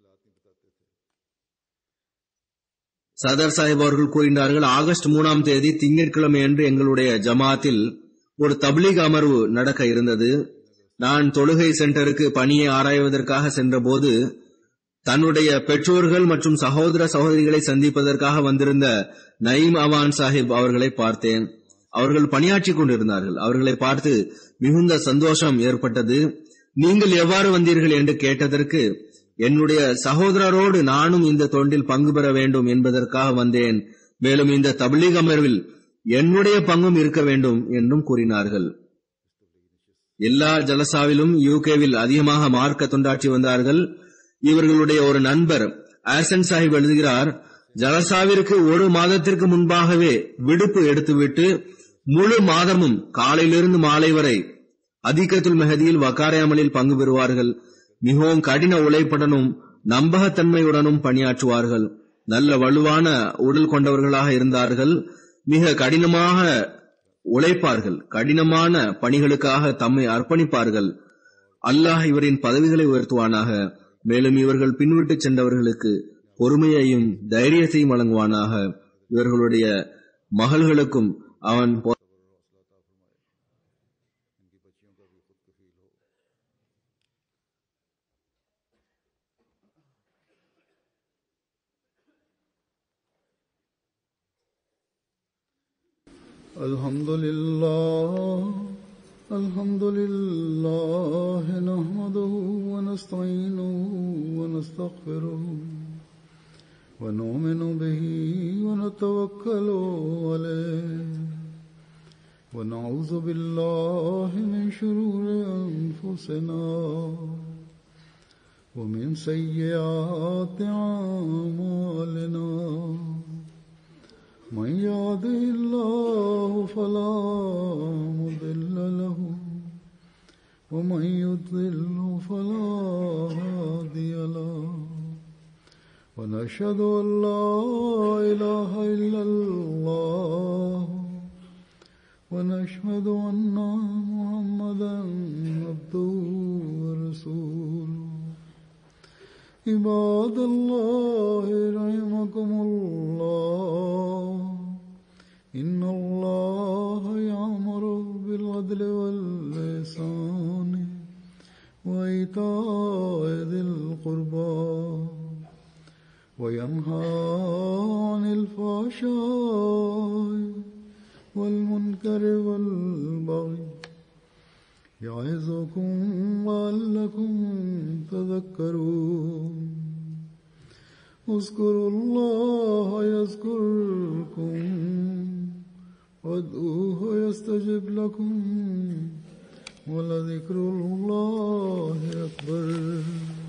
சதர் சாஹிப் அவர்கள் கூறினார்கள், ஆகஸ்ட் மூணாம் தேதி திங்கட்கிழமை அன்று எங்களுடைய ஜமாத்தில் ஒரு தப்லீக் அமர்வு நடக்க இருந்தது. நான் தொழுகை சென்டருக்கு பணியை ஆராய்வதற்காக சென்றபோது தன்னுடைய பெற்றோர்கள் மற்றும் சகோதர சகோதரிகளை சந்திப்பதற்காக வந்திருந்த நயீம் அவான் சாஹிப் அவர்களை பார்த்தேன். அவர்கள் பணியாற்றிக் கொண்டிருந்தார்கள். அவர்களை பார்த்து மிகுந்த சந்தோஷம் ஏற்பட்டது. நீங்கள் எவ்வாறு வந்தீர்கள் என்று கேட்டதற்கு, என்னுடைய சகோதரரோடு நானும் இந்த தொண்டில் பங்கு பெற வேண்டும் என்பதற்காக வந்தேன். மேலும் இந்த தப்லீக் அமர்வில் என்னுடைய பங்கும் இருக்க வேண்டும் என்றும் கூறினார்கள். எல்லா ஜலசாவிலும் யூகேவில் அதிகமாக மார்க்க தொண்டாற்றி வந்தார்கள். இவர்களுடைய ஒரு நண்பர் ஆசன் சாஹிப் எழுதுகிறார், ஜலசாவிற்கு ஒரு மாதத்திற்கு முன்பாகவே விடுப்பு எடுத்துவிட்டு முழு மாதமும் காலையிலிருந்து மாலை வரை அதிகத்துல் மெஹதியில் வக்காரை அமலில் பங்கு பெறுவார்கள். மிகவும் கடின உழைப்புடனும் நம்பகத்தன்மையுடனும் பணியாற்றுவார்கள். நல்ல வலுவான உடல் கொண்டவர்களாக இருந்தார்கள். மிக கடினமாக உழைப்பார்கள். கடினமான பணிகளுக்காக தம்மை அர்ப்பணிப்பார்கள். அல்லாஹ் இவரின் பதவிகளை உயர்த்துவானாக. மேலும் இவர்கள் பின்விட்டு சென்றவர்களுக்கு பொறுமையையும் தைரியத்தையும் வழங்குவானாக. இவர்களுடைய மகள்களுக்கும் அவன் الحمد لله الحمد لله نحمده ونستعينه ونستغفره ونؤمن به ونتوكل عليه ونعوذ بالله من شرور أنفسنا ومن سيئات أعمالنا من يهده الله فلا مضل له ومن يضلل فلا هادي له ونشهد أن لا إله إلا الله ونشهد أن محمدا عبده ورسوله عباد الله رحمكم الله إن الله يأمر بالعدل والإحسان وإيتاء ذي القربى وينهى عن الفحشاء والمنكر والبغي يعظكم لعلكم تذكرون اذكروا الله يذكركم وادعوه يستجب لكم ولذكر الله أكبر.